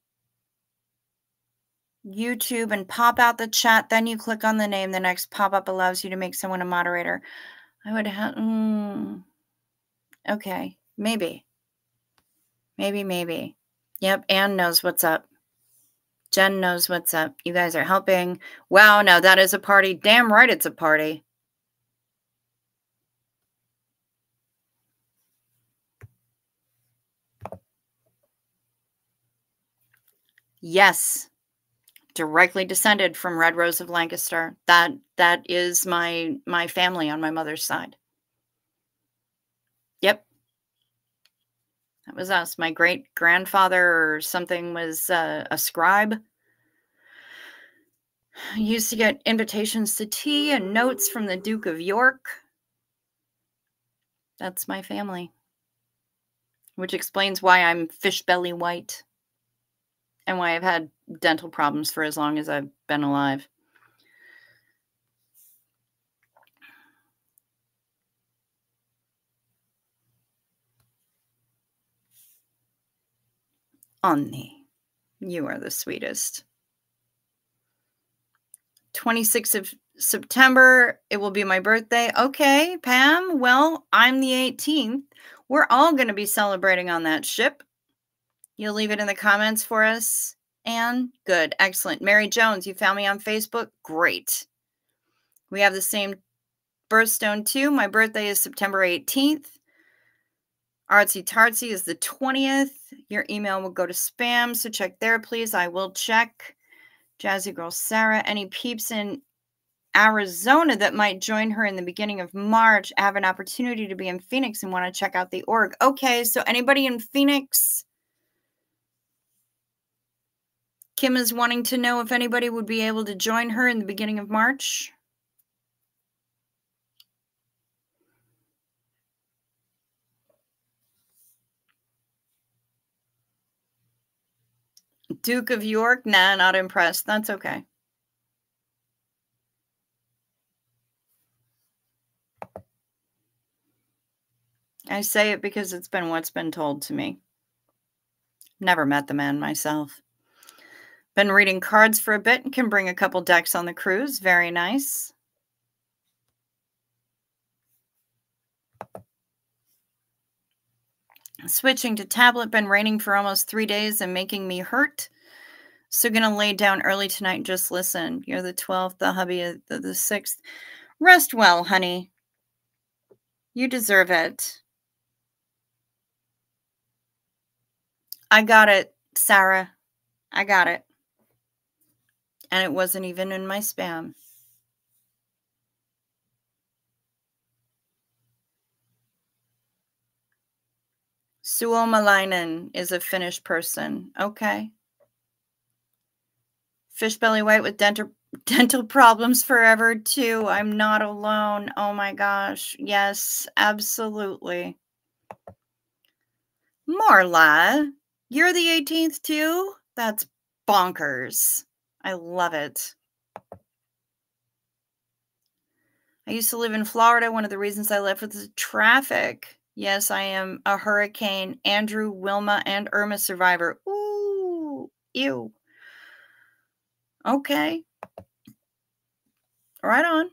YouTube and pop out the chat, then you click on the name, the next pop-up allows you to make someone a moderator. I would have, okay, maybe. Maybe. Yep, Anne knows what's up. Jen knows what's up. You guys are helping. Wow, now that is a party. Damn right it's a party. Yes. Directly descended from Red Rose of Lancaster. That is my family on my mother's side. Yep. That was us. My great-grandfather or something was a scribe. I used to get invitations to tea and notes from the Duke of York. That's my family. Which explains why I'm fish belly white. And why I've had dental problems for as long as I've been alive. Onni, you are the sweetest. 26th of September, it will be my birthday. Okay, Pam. Well, I'm the 18th. We're all going to be celebrating on that ship. You'll leave it in the comments for us. Anne, good, excellent. Mary Jones, you found me on Facebook? Great. We have the same birthstone too. My birthday is September 18th. Artsy Tartsy is the 20th. Your email will go to spam, so check there, please. I will check. Jazzy Girl Sarah, any peeps in Arizona that might join her in the beginning of March have an opportunity to be in Phoenix and want to check out the org. Okay, so anybody in Phoenix? Kim is wanting to know if anybody would be able to join her in the beginning of March. Duke of York? Nah, not impressed. That's okay. I say it because it's been what's been told to me. Never met the man myself. Been reading cards for a bit and can bring a couple decks on the cruise. Very nice. Switching to tablet. Been raining for almost 3 days and making me hurt. So gonna lay down early tonight and just listen. You're the 12th, the hubby the 6th. Rest well, honey. You deserve it. I got it, Sarah. I got it. And it wasn't even in my spam. Suomalainen is a Finnish person. Okay. Fish belly white with dental problems forever too. I'm not alone. Oh my gosh. Yes, absolutely. Marla, you're the 18th too? That's bonkers. I love it. I used to live in Florida. One of the reasons I left was the traffic. Yes, I am a Hurricane Andrew, Wilma, and Irma survivor. Ooh, ew. Okay. Right on.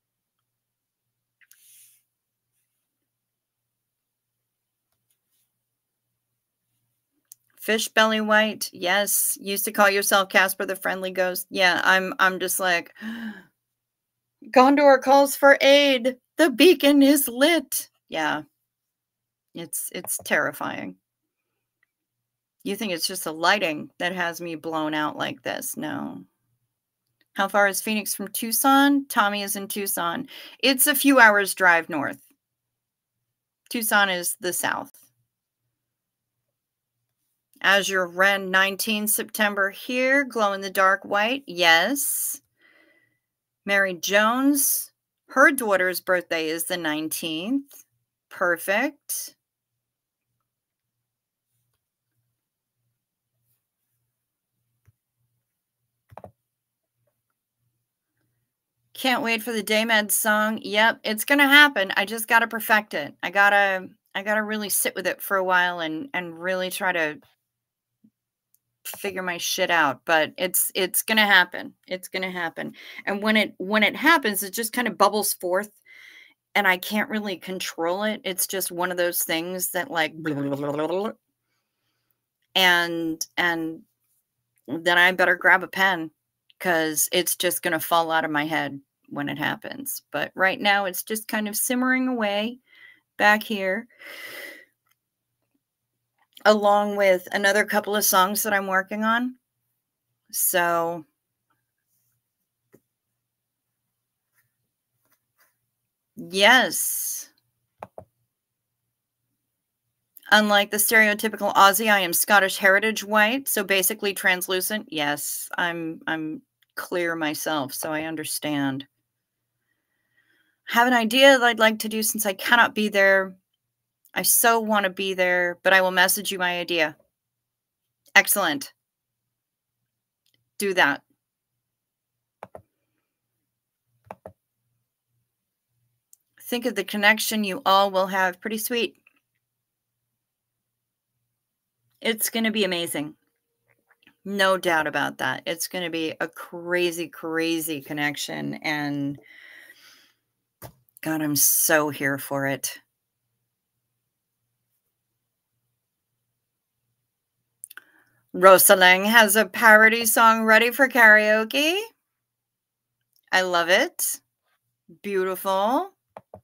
Fish belly white. Yes. Used to call yourself Casper the Friendly Ghost. Yeah, I'm just like Gondor calls for aid. The beacon is lit. Yeah. It's terrifying. You think it's just the lighting that has me blown out like this? No. How far is Phoenix from Tucson? Tommy is in Tucson. It's a few hours drive north. Tucson is the south. Azure Ren 19 September here. Glow in the dark white. Yes. Mary Jones. Her daughter's birthday is the 19th. Perfect. Can't wait for the Daymed song. Yep, it's gonna happen. I just gotta perfect it. I gotta really sit with it for a while and really try to figure my shit out. But it's gonna happen. It's gonna happen. And when it happens, it just kind of bubbles forth, and I can't really control it. It's just one of those things that like, and then I better grab a pen because it's just gonna fall out of my head when it happens. But right now it's just kind of simmering away back here, along with another couple of songs that I'm working on. So yes, unlike the stereotypical Aussie, I am Scottish heritage white, so basically translucent. Yes, I'm clear myself, so I understand. Have an idea that I'd like to do since I cannot be there. I so want to be there, but I will message you my idea. Excellent. Do that. Think of the connection you all will have. Pretty sweet. It's gonna be amazing. No doubt about that. It's gonna be a crazy, crazy connection, and God, I'm so here for it. Rosaling has a parody song ready for karaoke. I love it. Beautiful.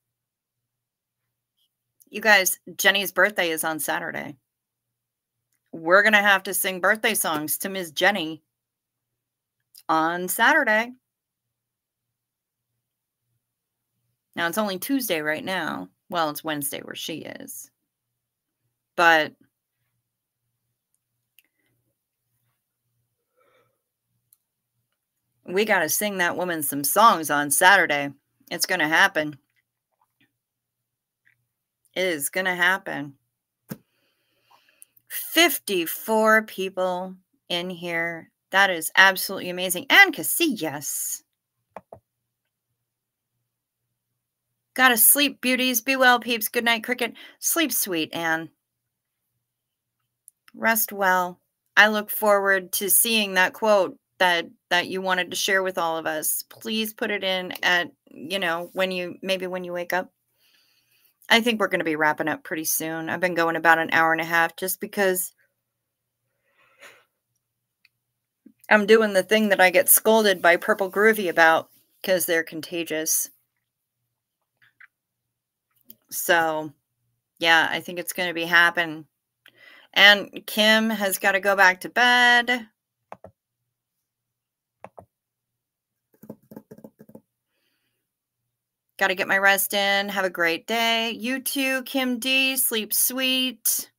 You guys, Jenny's birthday is on Saturday. We're gonna have to sing birthday songs to Miss Jenny on Saturday. Now, it's only Tuesday right now. Well, it's Wednesday where she is. But we gotta sing that woman some songs on Saturday. It's gonna happen. It is gonna happen. 54 people in here. That is absolutely amazing. And Casillas. Gotta sleep, beauties. Be well, peeps. Good night, cricket. Sleep sweet, Anne. Rest well. I look forward to seeing that quote that you wanted to share with all of us. Please put it in at, when you wake up. I think we're going to be wrapping up pretty soon. I've been going about an hour and a half just because I'm doing the thing that I get scolded by Purple Groovy about because they're contagious. So, yeah, I think it's going to be happening. And Kim has got to go back to bed. Got to get my rest in. Have a great day. You too, Kim D. Sleep sweet.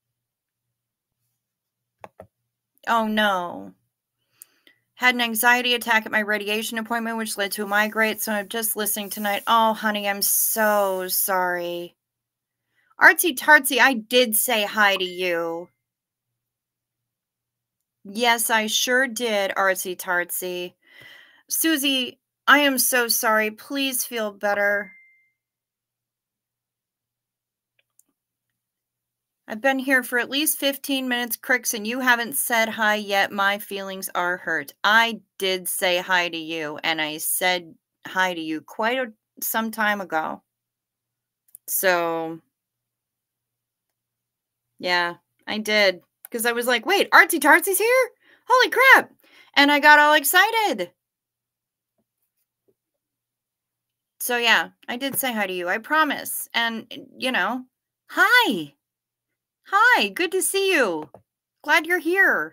Oh, no. Had an anxiety attack at my radiation appointment, which led to a migraine, so I'm just listening tonight. Oh, honey, I'm so sorry. Artsy Tartsy, I did say hi to you. Yes, I sure did, Artsy Tartsy. Susie, I am so sorry. Please feel better. I've been here for at least 15 minutes, Cricks, and you haven't said hi yet. My feelings are hurt. I did say hi to you, and I said hi to you some time ago. So, yeah, I did. Because I was like, wait, Artsy Tartsy's here? Holy crap. And I got all excited. So, yeah, I did say hi to you. I promise. And, hi. Hi, good to see you. Glad you're here.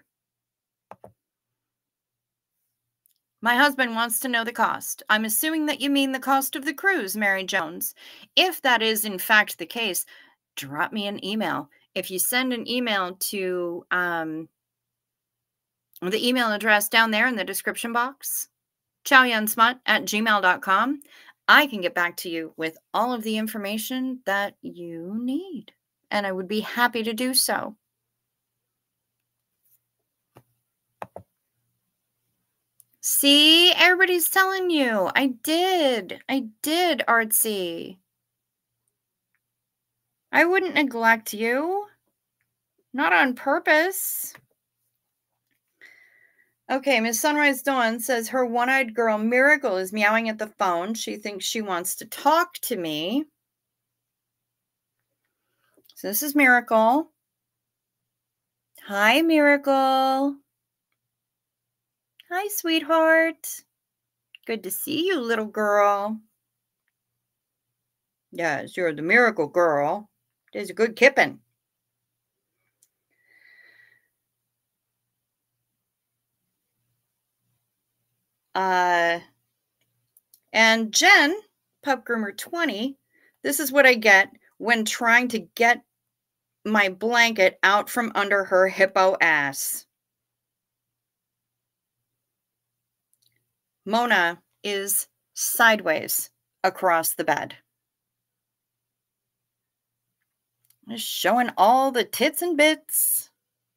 My husband wants to know the cost. I'm assuming that you mean the cost of the cruise, Mary Jones. If that is in fact the case, drop me an email. If you send an email to the email address down there in the description box, chowyansmut@gmail.com, I can get back to you with all of the information that you need. And I would be happy to do so. See, everybody's telling you. I did, Artsy. I wouldn't neglect you. Not on purpose. Okay, Miss Sunrise Dawn says her one-eyed girl Miracle is meowing at the phone. She thinks she wants to talk to me. So this is Miracle. Hi, Miracle. Hi, sweetheart. Good to see you, little girl. Yes, you're the Miracle girl. There's a good kippin'. And Jen, Pup Groomer 20, this is what I get when trying to get my blanket out from under her hippo ass. Mona is sideways across the bed. Just showing all the tits and bits.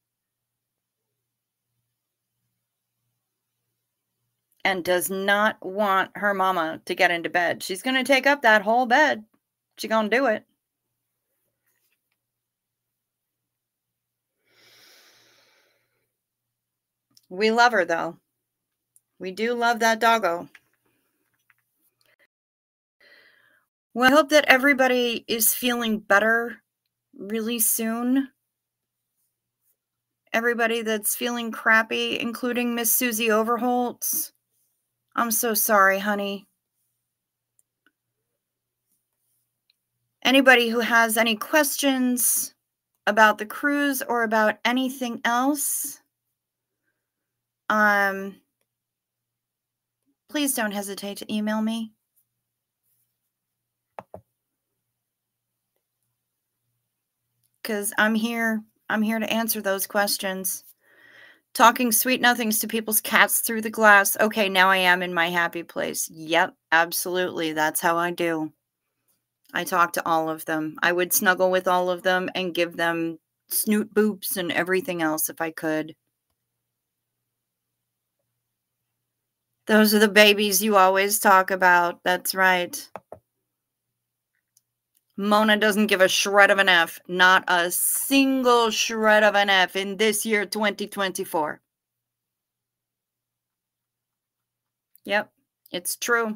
And does not want her mama to get into bed. She's going to take up that whole bed. She's going to do it. We love her, though. We do love that doggo. Well, I hope that everybody is feeling better really soon. Everybody that's feeling crappy, including Miss Susie Overholtz. I'm so sorry, honey. Anybody who has any questions about the cruise or about anything else, please don't hesitate to email me. Because I'm here to answer those questions. Talking sweet nothings to people's cats through the glass. Okay, now I am in my happy place. Yep, absolutely. That's how I do. I talk to all of them. I would snuggle with all of them and give them snoot boops and everything else if I could. Those are the babies you always talk about. That's right. Mona doesn't give a shred of an F. Not a single shred of an F in this year, 2024. Yep, it's true.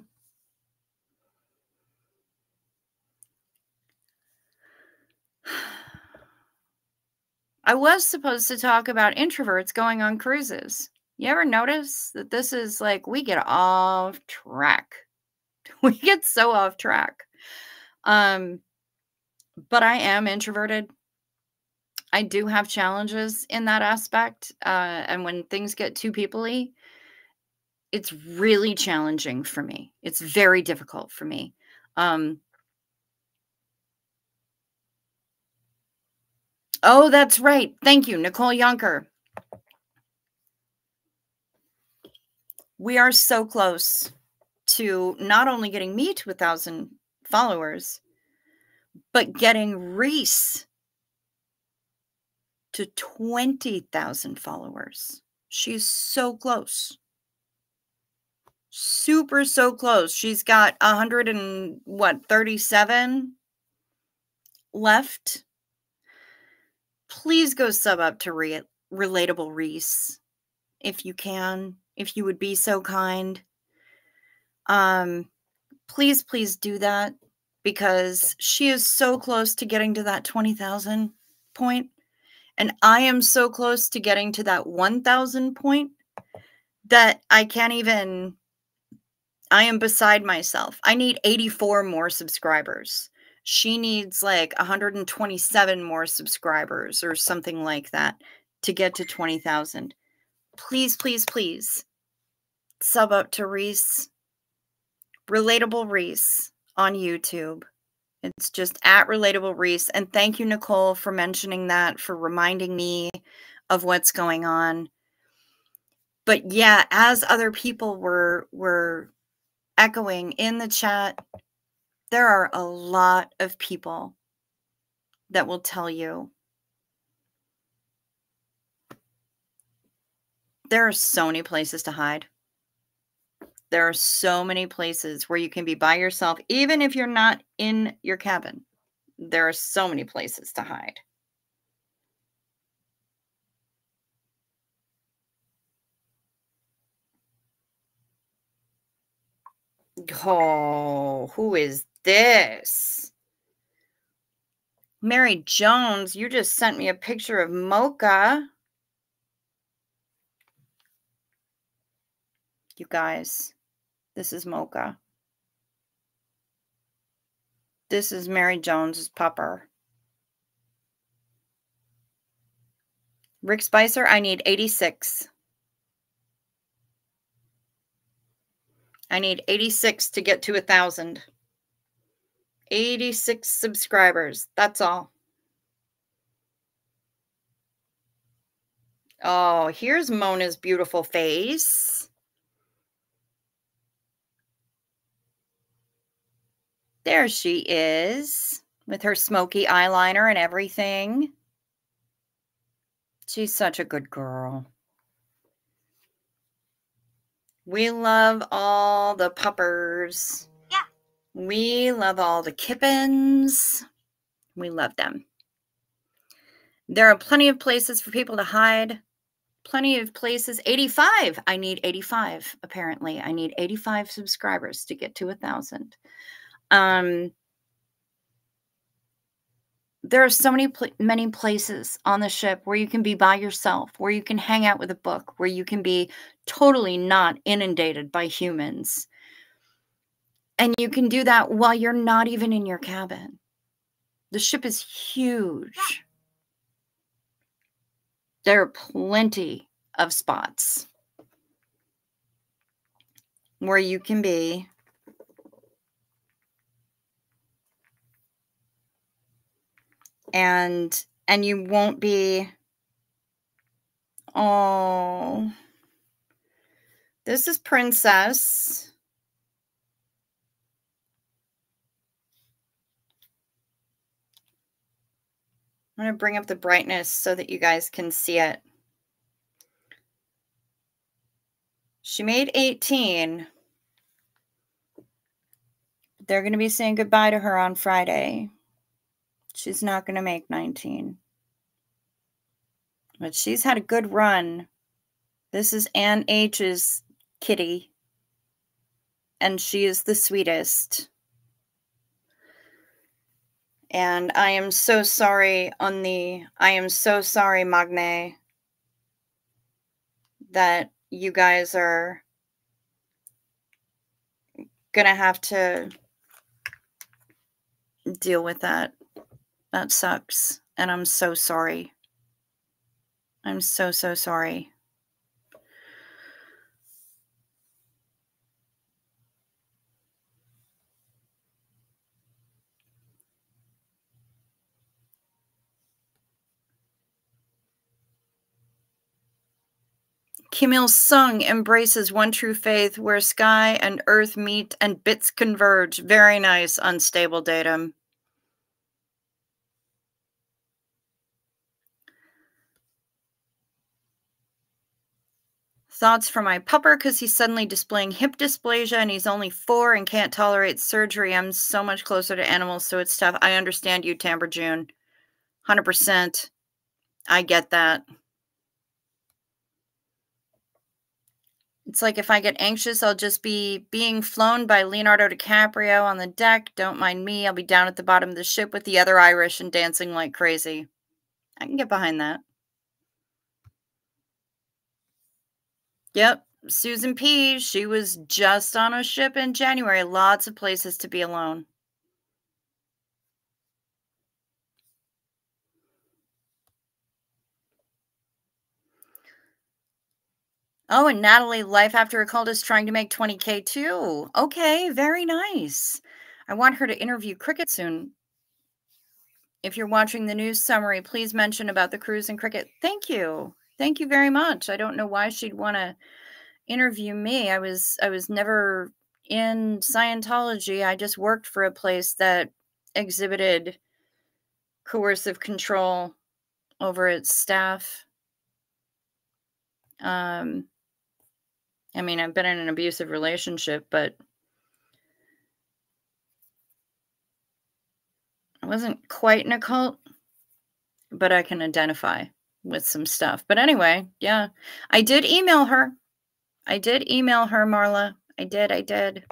I was supposed to talk about introverts going on cruises. You ever notice that this is like, we get off track. We get so off track. But I am introverted. I do have challenges in that aspect. And when things get too people-y, it's really challenging for me. It's very difficult for me. Oh, that's right. Thank you, Nicole Yonker. We are so close to not only getting me to 1,000 followers, but getting Reese to 20,000 followers. She's so close. Super, so close. She's got 137 left. Please go sub up to Relatable Reese if you can, if you would be so kind. Please do that, because she is so close to getting to that 20,000 point, and I am so close to getting to that 1,000 point that I can't even. I am beside myself. I need 84 more subscribers. She needs like 127 more subscribers or something like that to get to 20,000. Please sub up to Reese. Relatable Reese on YouTube. It's just at Relatable Reese. And thank you, Nicole, for mentioning that, for reminding me of what's going on. But yeah, as other people were echoing in the chat, there are a lot of people that will tell you there are so many places to hide. There are so many places where you can be by yourself, even if you're not in your cabin. There are so many places to hide. Oh, who is this? Mary Jones, you just sent me a picture of Mocha. You guys, this is Mocha. This is Mary Jones's pupper. Rick Spicer, I need 86. I need 86 to get to 1,000. 86 subscribers. That's all. Oh, here's Mona's beautiful face. There she is, with her smoky eyeliner and everything. She's such a good girl. We love all the puppers. Yeah. We love all the kittens. We love them. There are plenty of places for people to hide. Plenty of places. 85. I need 85, apparently. I need 85 subscribers to get to 1,000. There are so many places on the ship where you can be by yourself, where you can hang out with a book, where you can be totally not inundated by humans. And you can do that while you're not even in your cabin. The ship is huge. There are plenty of spots where you can be and you won't be, oh, this is Princess. I'm going to bring up the brightness so that you guys can see it. She made 18. They're going to be saying goodbye to her on Friday. She's not going to make 19. But she's had a good run. This is Ann H's kitty. And she is the sweetest. And I am so sorry, Magne, that you guys are going to have to deal with that. That sucks. And I'm so sorry. I'm so sorry. Kim Il-sung embraces one true faith where sky and earth meet and bits converge. Very nice, unstable datum. Thoughts for my pupper because he's suddenly displaying hip dysplasia and he's only 4 and can't tolerate surgery. I'm so much closer to animals, so it's tough. I understand you, Tamber June. 100%. I get that. It's like if I get anxious, I'll just be being flown by Leonardo DiCaprio on the deck. Don't mind me. I'll be down at the bottom of the ship with the other Irish and dancing like crazy. I can get behind that. Yep. Susan P. She was just on a ship in January. Lots of places to be alone. Oh, and Natalie, Life After a Cult is trying to make 20K too. Okay, very nice. I want her to interview Cricket soon. If you're watching the news summary, please mention about the cruise and Cricket. Thank you. Thank you very much. I don't know why she'd want to interview me. I was never in Scientology. I just worked for a place that exhibited coercive control over its staff. I mean, I've been in an abusive relationship, but I wasn't quite in a cult, but I can identify with some stuff. But anyway, yeah, I did email her. Marla. I did.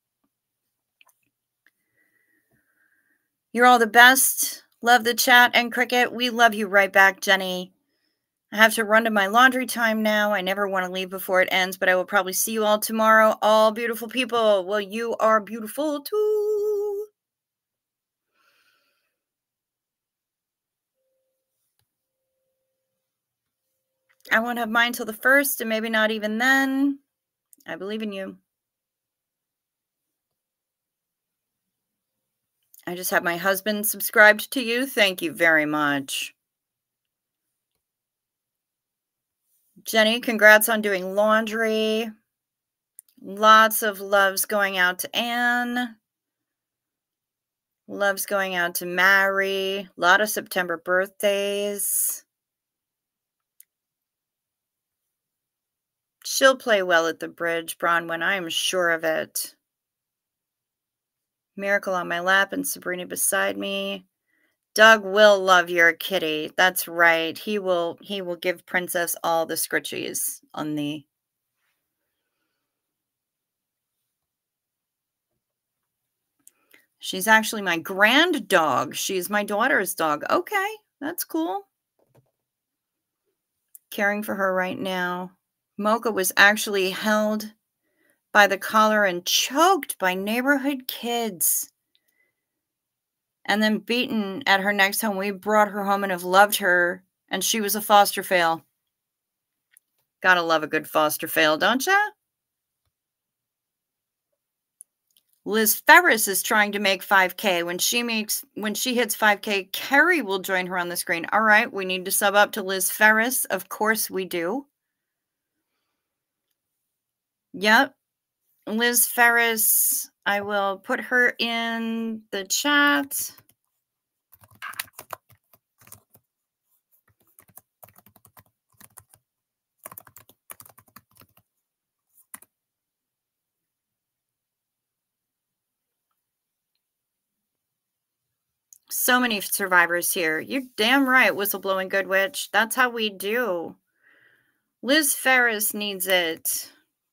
You're all the best. Love the chat and Cricket. We love you right back, Jenny. I have to run to my laundry time now. I never want to leave before it ends, but I will probably see you all tomorrow. All beautiful people. Well, you are beautiful too. I won't have mine till the 1st, and maybe not even then. I believe in you. I just have my husband subscribed to you. Thank you very much. Jenny, congrats on doing laundry. Lots of loves going out to Anne. Loves going out to Mary. A lot of September birthdays. She'll play well at the bridge, Bronwyn. I am sure of it. Miracle on my lap and Sabrina beside me. Doug will love your kitty. That's right. He will give Princess all the scritchies on the She's actually my grand dog. She's my daughter's dog. Okay, that's cool. Caring for her right now. Mocha was actually held by the collar and choked by neighborhood kids and then beaten at her next home. We brought her home and have loved her, and she was a foster fail. Gotta love a good foster fail, don't ya? Liz Ferris is trying to make 5K. When she hits 5K, Carrie will join her on the screen. All right, we need to sub up to Liz Ferris. Of course we do. Yep. Liz Ferris, I will put her in the chat. So many survivors here. You're damn right, whistleblowing good witch. That's how we do. Liz Ferris needs it.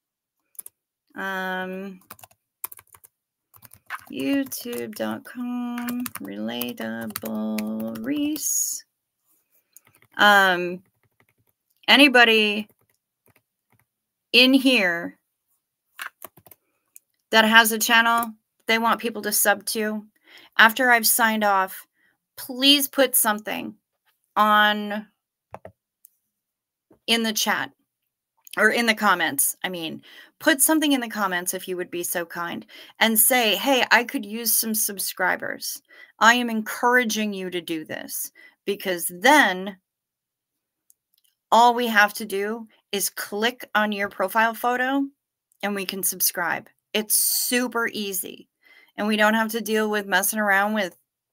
YouTube.com relatable Reese. Anybody in here that has a channel they want people to sub to, after I've signed off, please put something on in the chat or in the comments. I mean, put something in the comments if you would be so kind and say, hey, I could use some subscribers. I am encouraging you to do this, because then all we have to do is click on your profile photo and we can subscribe. It's super easy. And we don't have to deal with messing around with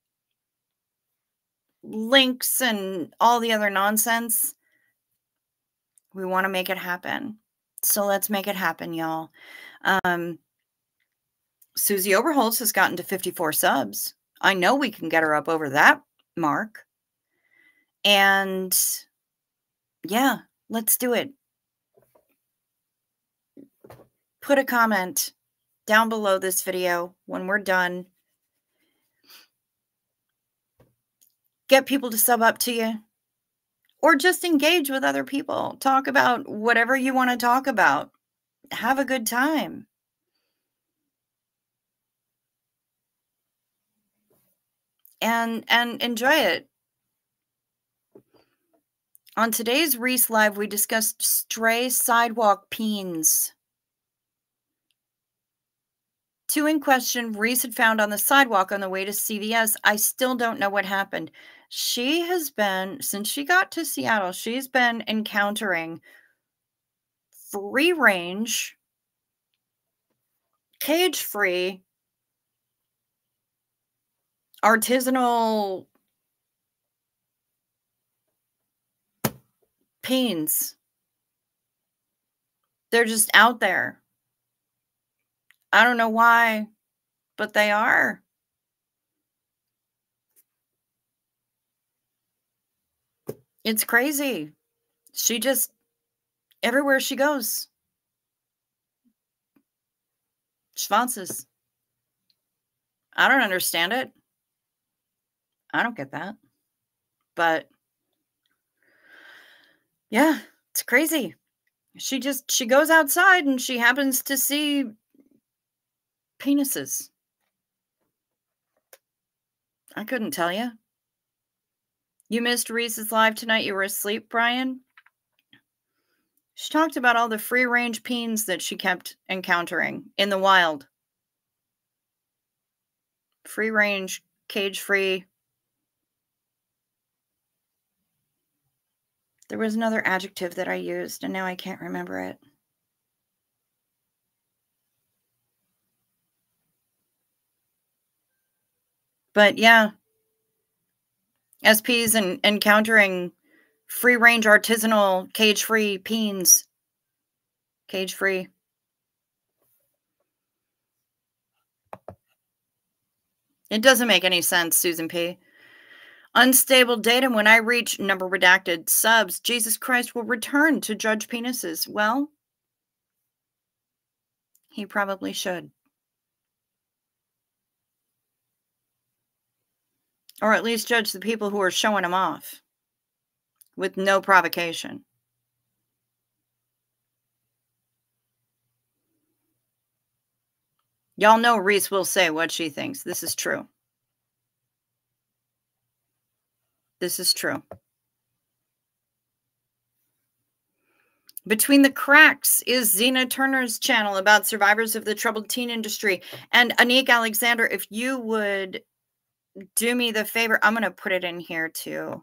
links and all the other nonsense. We want to make it happen. So let's make it happen, y'all. Susie Overholtz has gotten to 54 subs. I know we can get her up over that mark. And yeah, let's do it. Put a comment down below this video when we're done. Get people to sub up to you. Or just engage with other people. Talk about whatever you want to talk about. Have a good time. And enjoy it. On today's Reese Live, we discussed stray sidewalk peens. Two in question, Reese had found on the sidewalk on the way to CVS. I still don't know what happened. She has been, since she got to Seattle, she's been encountering free-range, cage-free, artisanal peens. They're just out there. I don't know why, but they are. It's crazy. She just, everywhere she goes, schwanzes. I don't understand it. I don't get that. But yeah, it's crazy. She goes outside and she happens to see penises. I couldn't tell you. You missed Reese's live tonight. You were asleep, Brian. She talked about all the free-range peens that she kept encountering in the wild. Free-range, cage-free. There was another adjective that I used, and now I can't remember it. But yeah, SPs and encountering free-range, artisanal, cage-free peens. Cage-free. It doesn't make any sense, Susan P. Unstable data, when I reach number redacted subs, Jesus Christ will return to judge penises. Well, he probably should. Or at least judge the people who are showing him off with no provocation. Y'all know Reese will say what she thinks. This is true. This is true. Between the Cracks is Zena Turner's channel about survivors of the troubled teen industry. And Anik Alexander, if you would do me the favor, I'm going to put it in here too.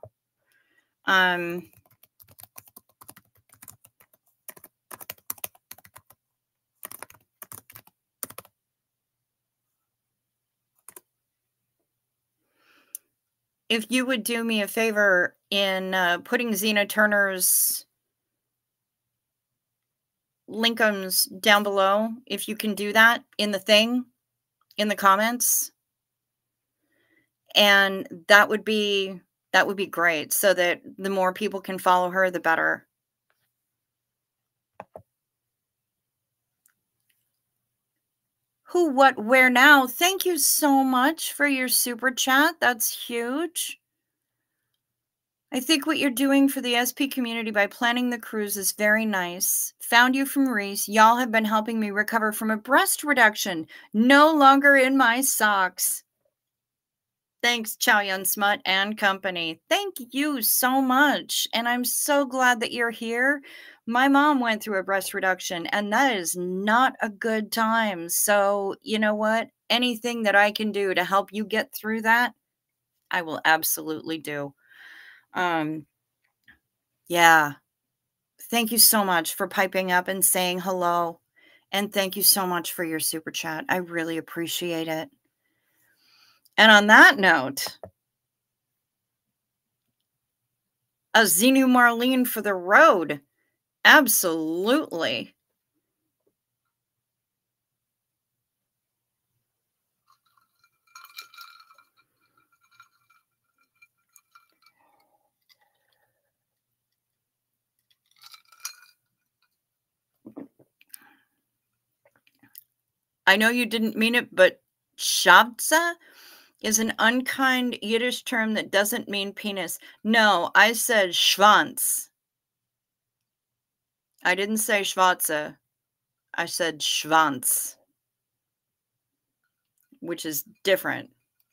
If you would do me a favor in putting Zena Turner's linkums down below, if you can do that in the thing, in the comments, and that would be great, so that the more people can follow her, the better. Who, what, where now? Thank you so much for your super chat. That's huge. I think what you're doing for the SP community by planning the cruise is very nice. Found you from Reese. Y'all have been helping me recover from a breast reduction. No longer in my socks. Thanks, Chow Yun Smut and company. Thank you so much. And I'm so glad that you're here. My mom went through a breast reduction, and that is not a good time. So, you know what? Anything that I can do to help you get through that, I will absolutely do. Yeah. Thank you so much for piping up and saying hello. And thank you so much for your super chat. I really appreciate it. And on that note, a Xenu Marlene for the road. Absolutely. I know you didn't mean it, but Shabza is an unkind Yiddish term that doesn't mean penis. No, I said Schwanz. I didn't say Schwarze. I said Schwanz, which is different.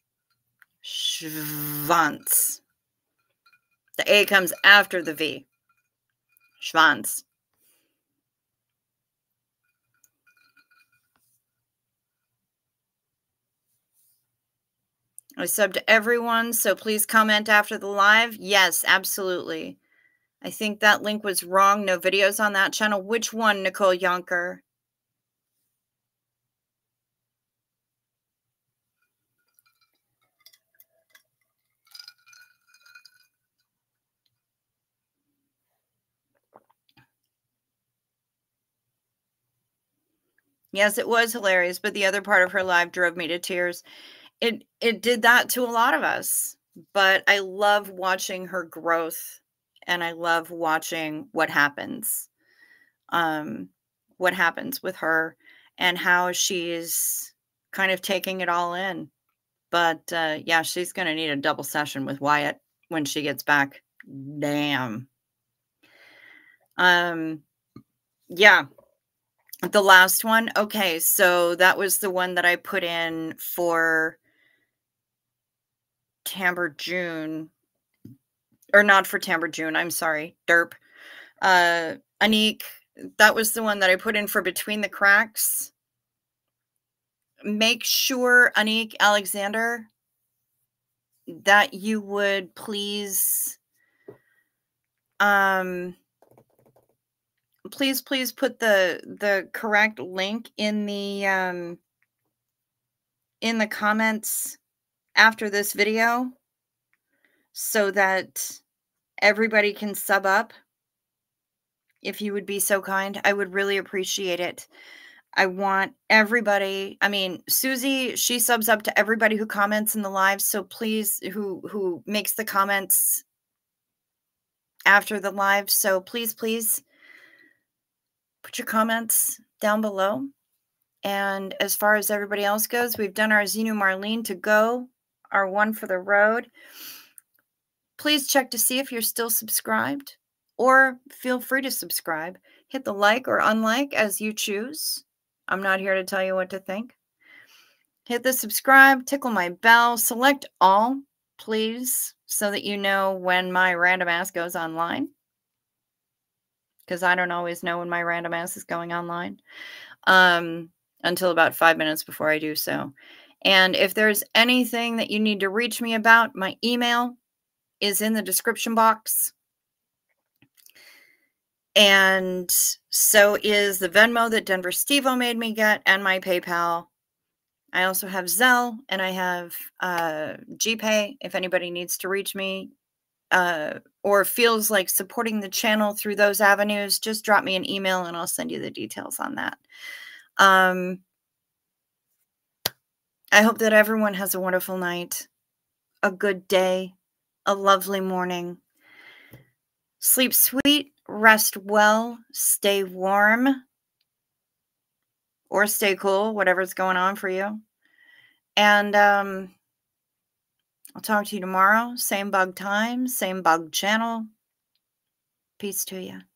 Schwanz. The A comes after the V. Schwanz. I sub to everyone, so please comment after the live. Yes, absolutely. I think that link was wrong. No videos on that channel. Which one, Nicole Yonker? Yes, it was hilarious, but the other part of her live drove me to tears. It did that to a lot of us, but I love watching her growth, and I love watching what happens with her and how she's kind of taking it all in. But yeah, she's going to need a double session with Wyatt when she gets back. Damn. Yeah. The last one. Okay, so that was the one that I put in for Timbre June. Or not for Timbre June, I'm sorry. Derp. Anik, that was the one that I put in for Between the Cracks. Make sure, Anik Alexander, that you would please please put the correct link in the comments after this video so that everybody can sub up. If you would be so kind, I would really appreciate it. I want everybody, I mean, Susie, she subs up to everybody who comments in the live, so please, who makes the comments after the live, so please put your comments down below. And as far as everybody else goes, we've done our Xenu Marlene to go, our one for the road. Please check to see if you're still subscribed, or feel free to subscribe. Hit the like or unlike as you choose. I'm not here to tell you what to think. Hit the subscribe, tickle my bell, select all, please, so that you know when my random ass goes online. Because I don't always know when my random ass is going online. Until about 5 minutes before I do so. And if there's anything that you need to reach me about, my email is in the description box. And so is the Venmo that Denver Steve-O made me get, and my PayPal. I also have Zelle, and I have GPay if anybody needs to reach me or feels like supporting the channel through those avenues. Just drop me an email and I'll send you the details on that. I hope that everyone has a wonderful night, a good day, a lovely morning. Sleep sweet, rest well, stay warm, or stay cool, whatever's going on for you. And I'll talk to you tomorrow. Same bug time, same bug channel. Peace to you.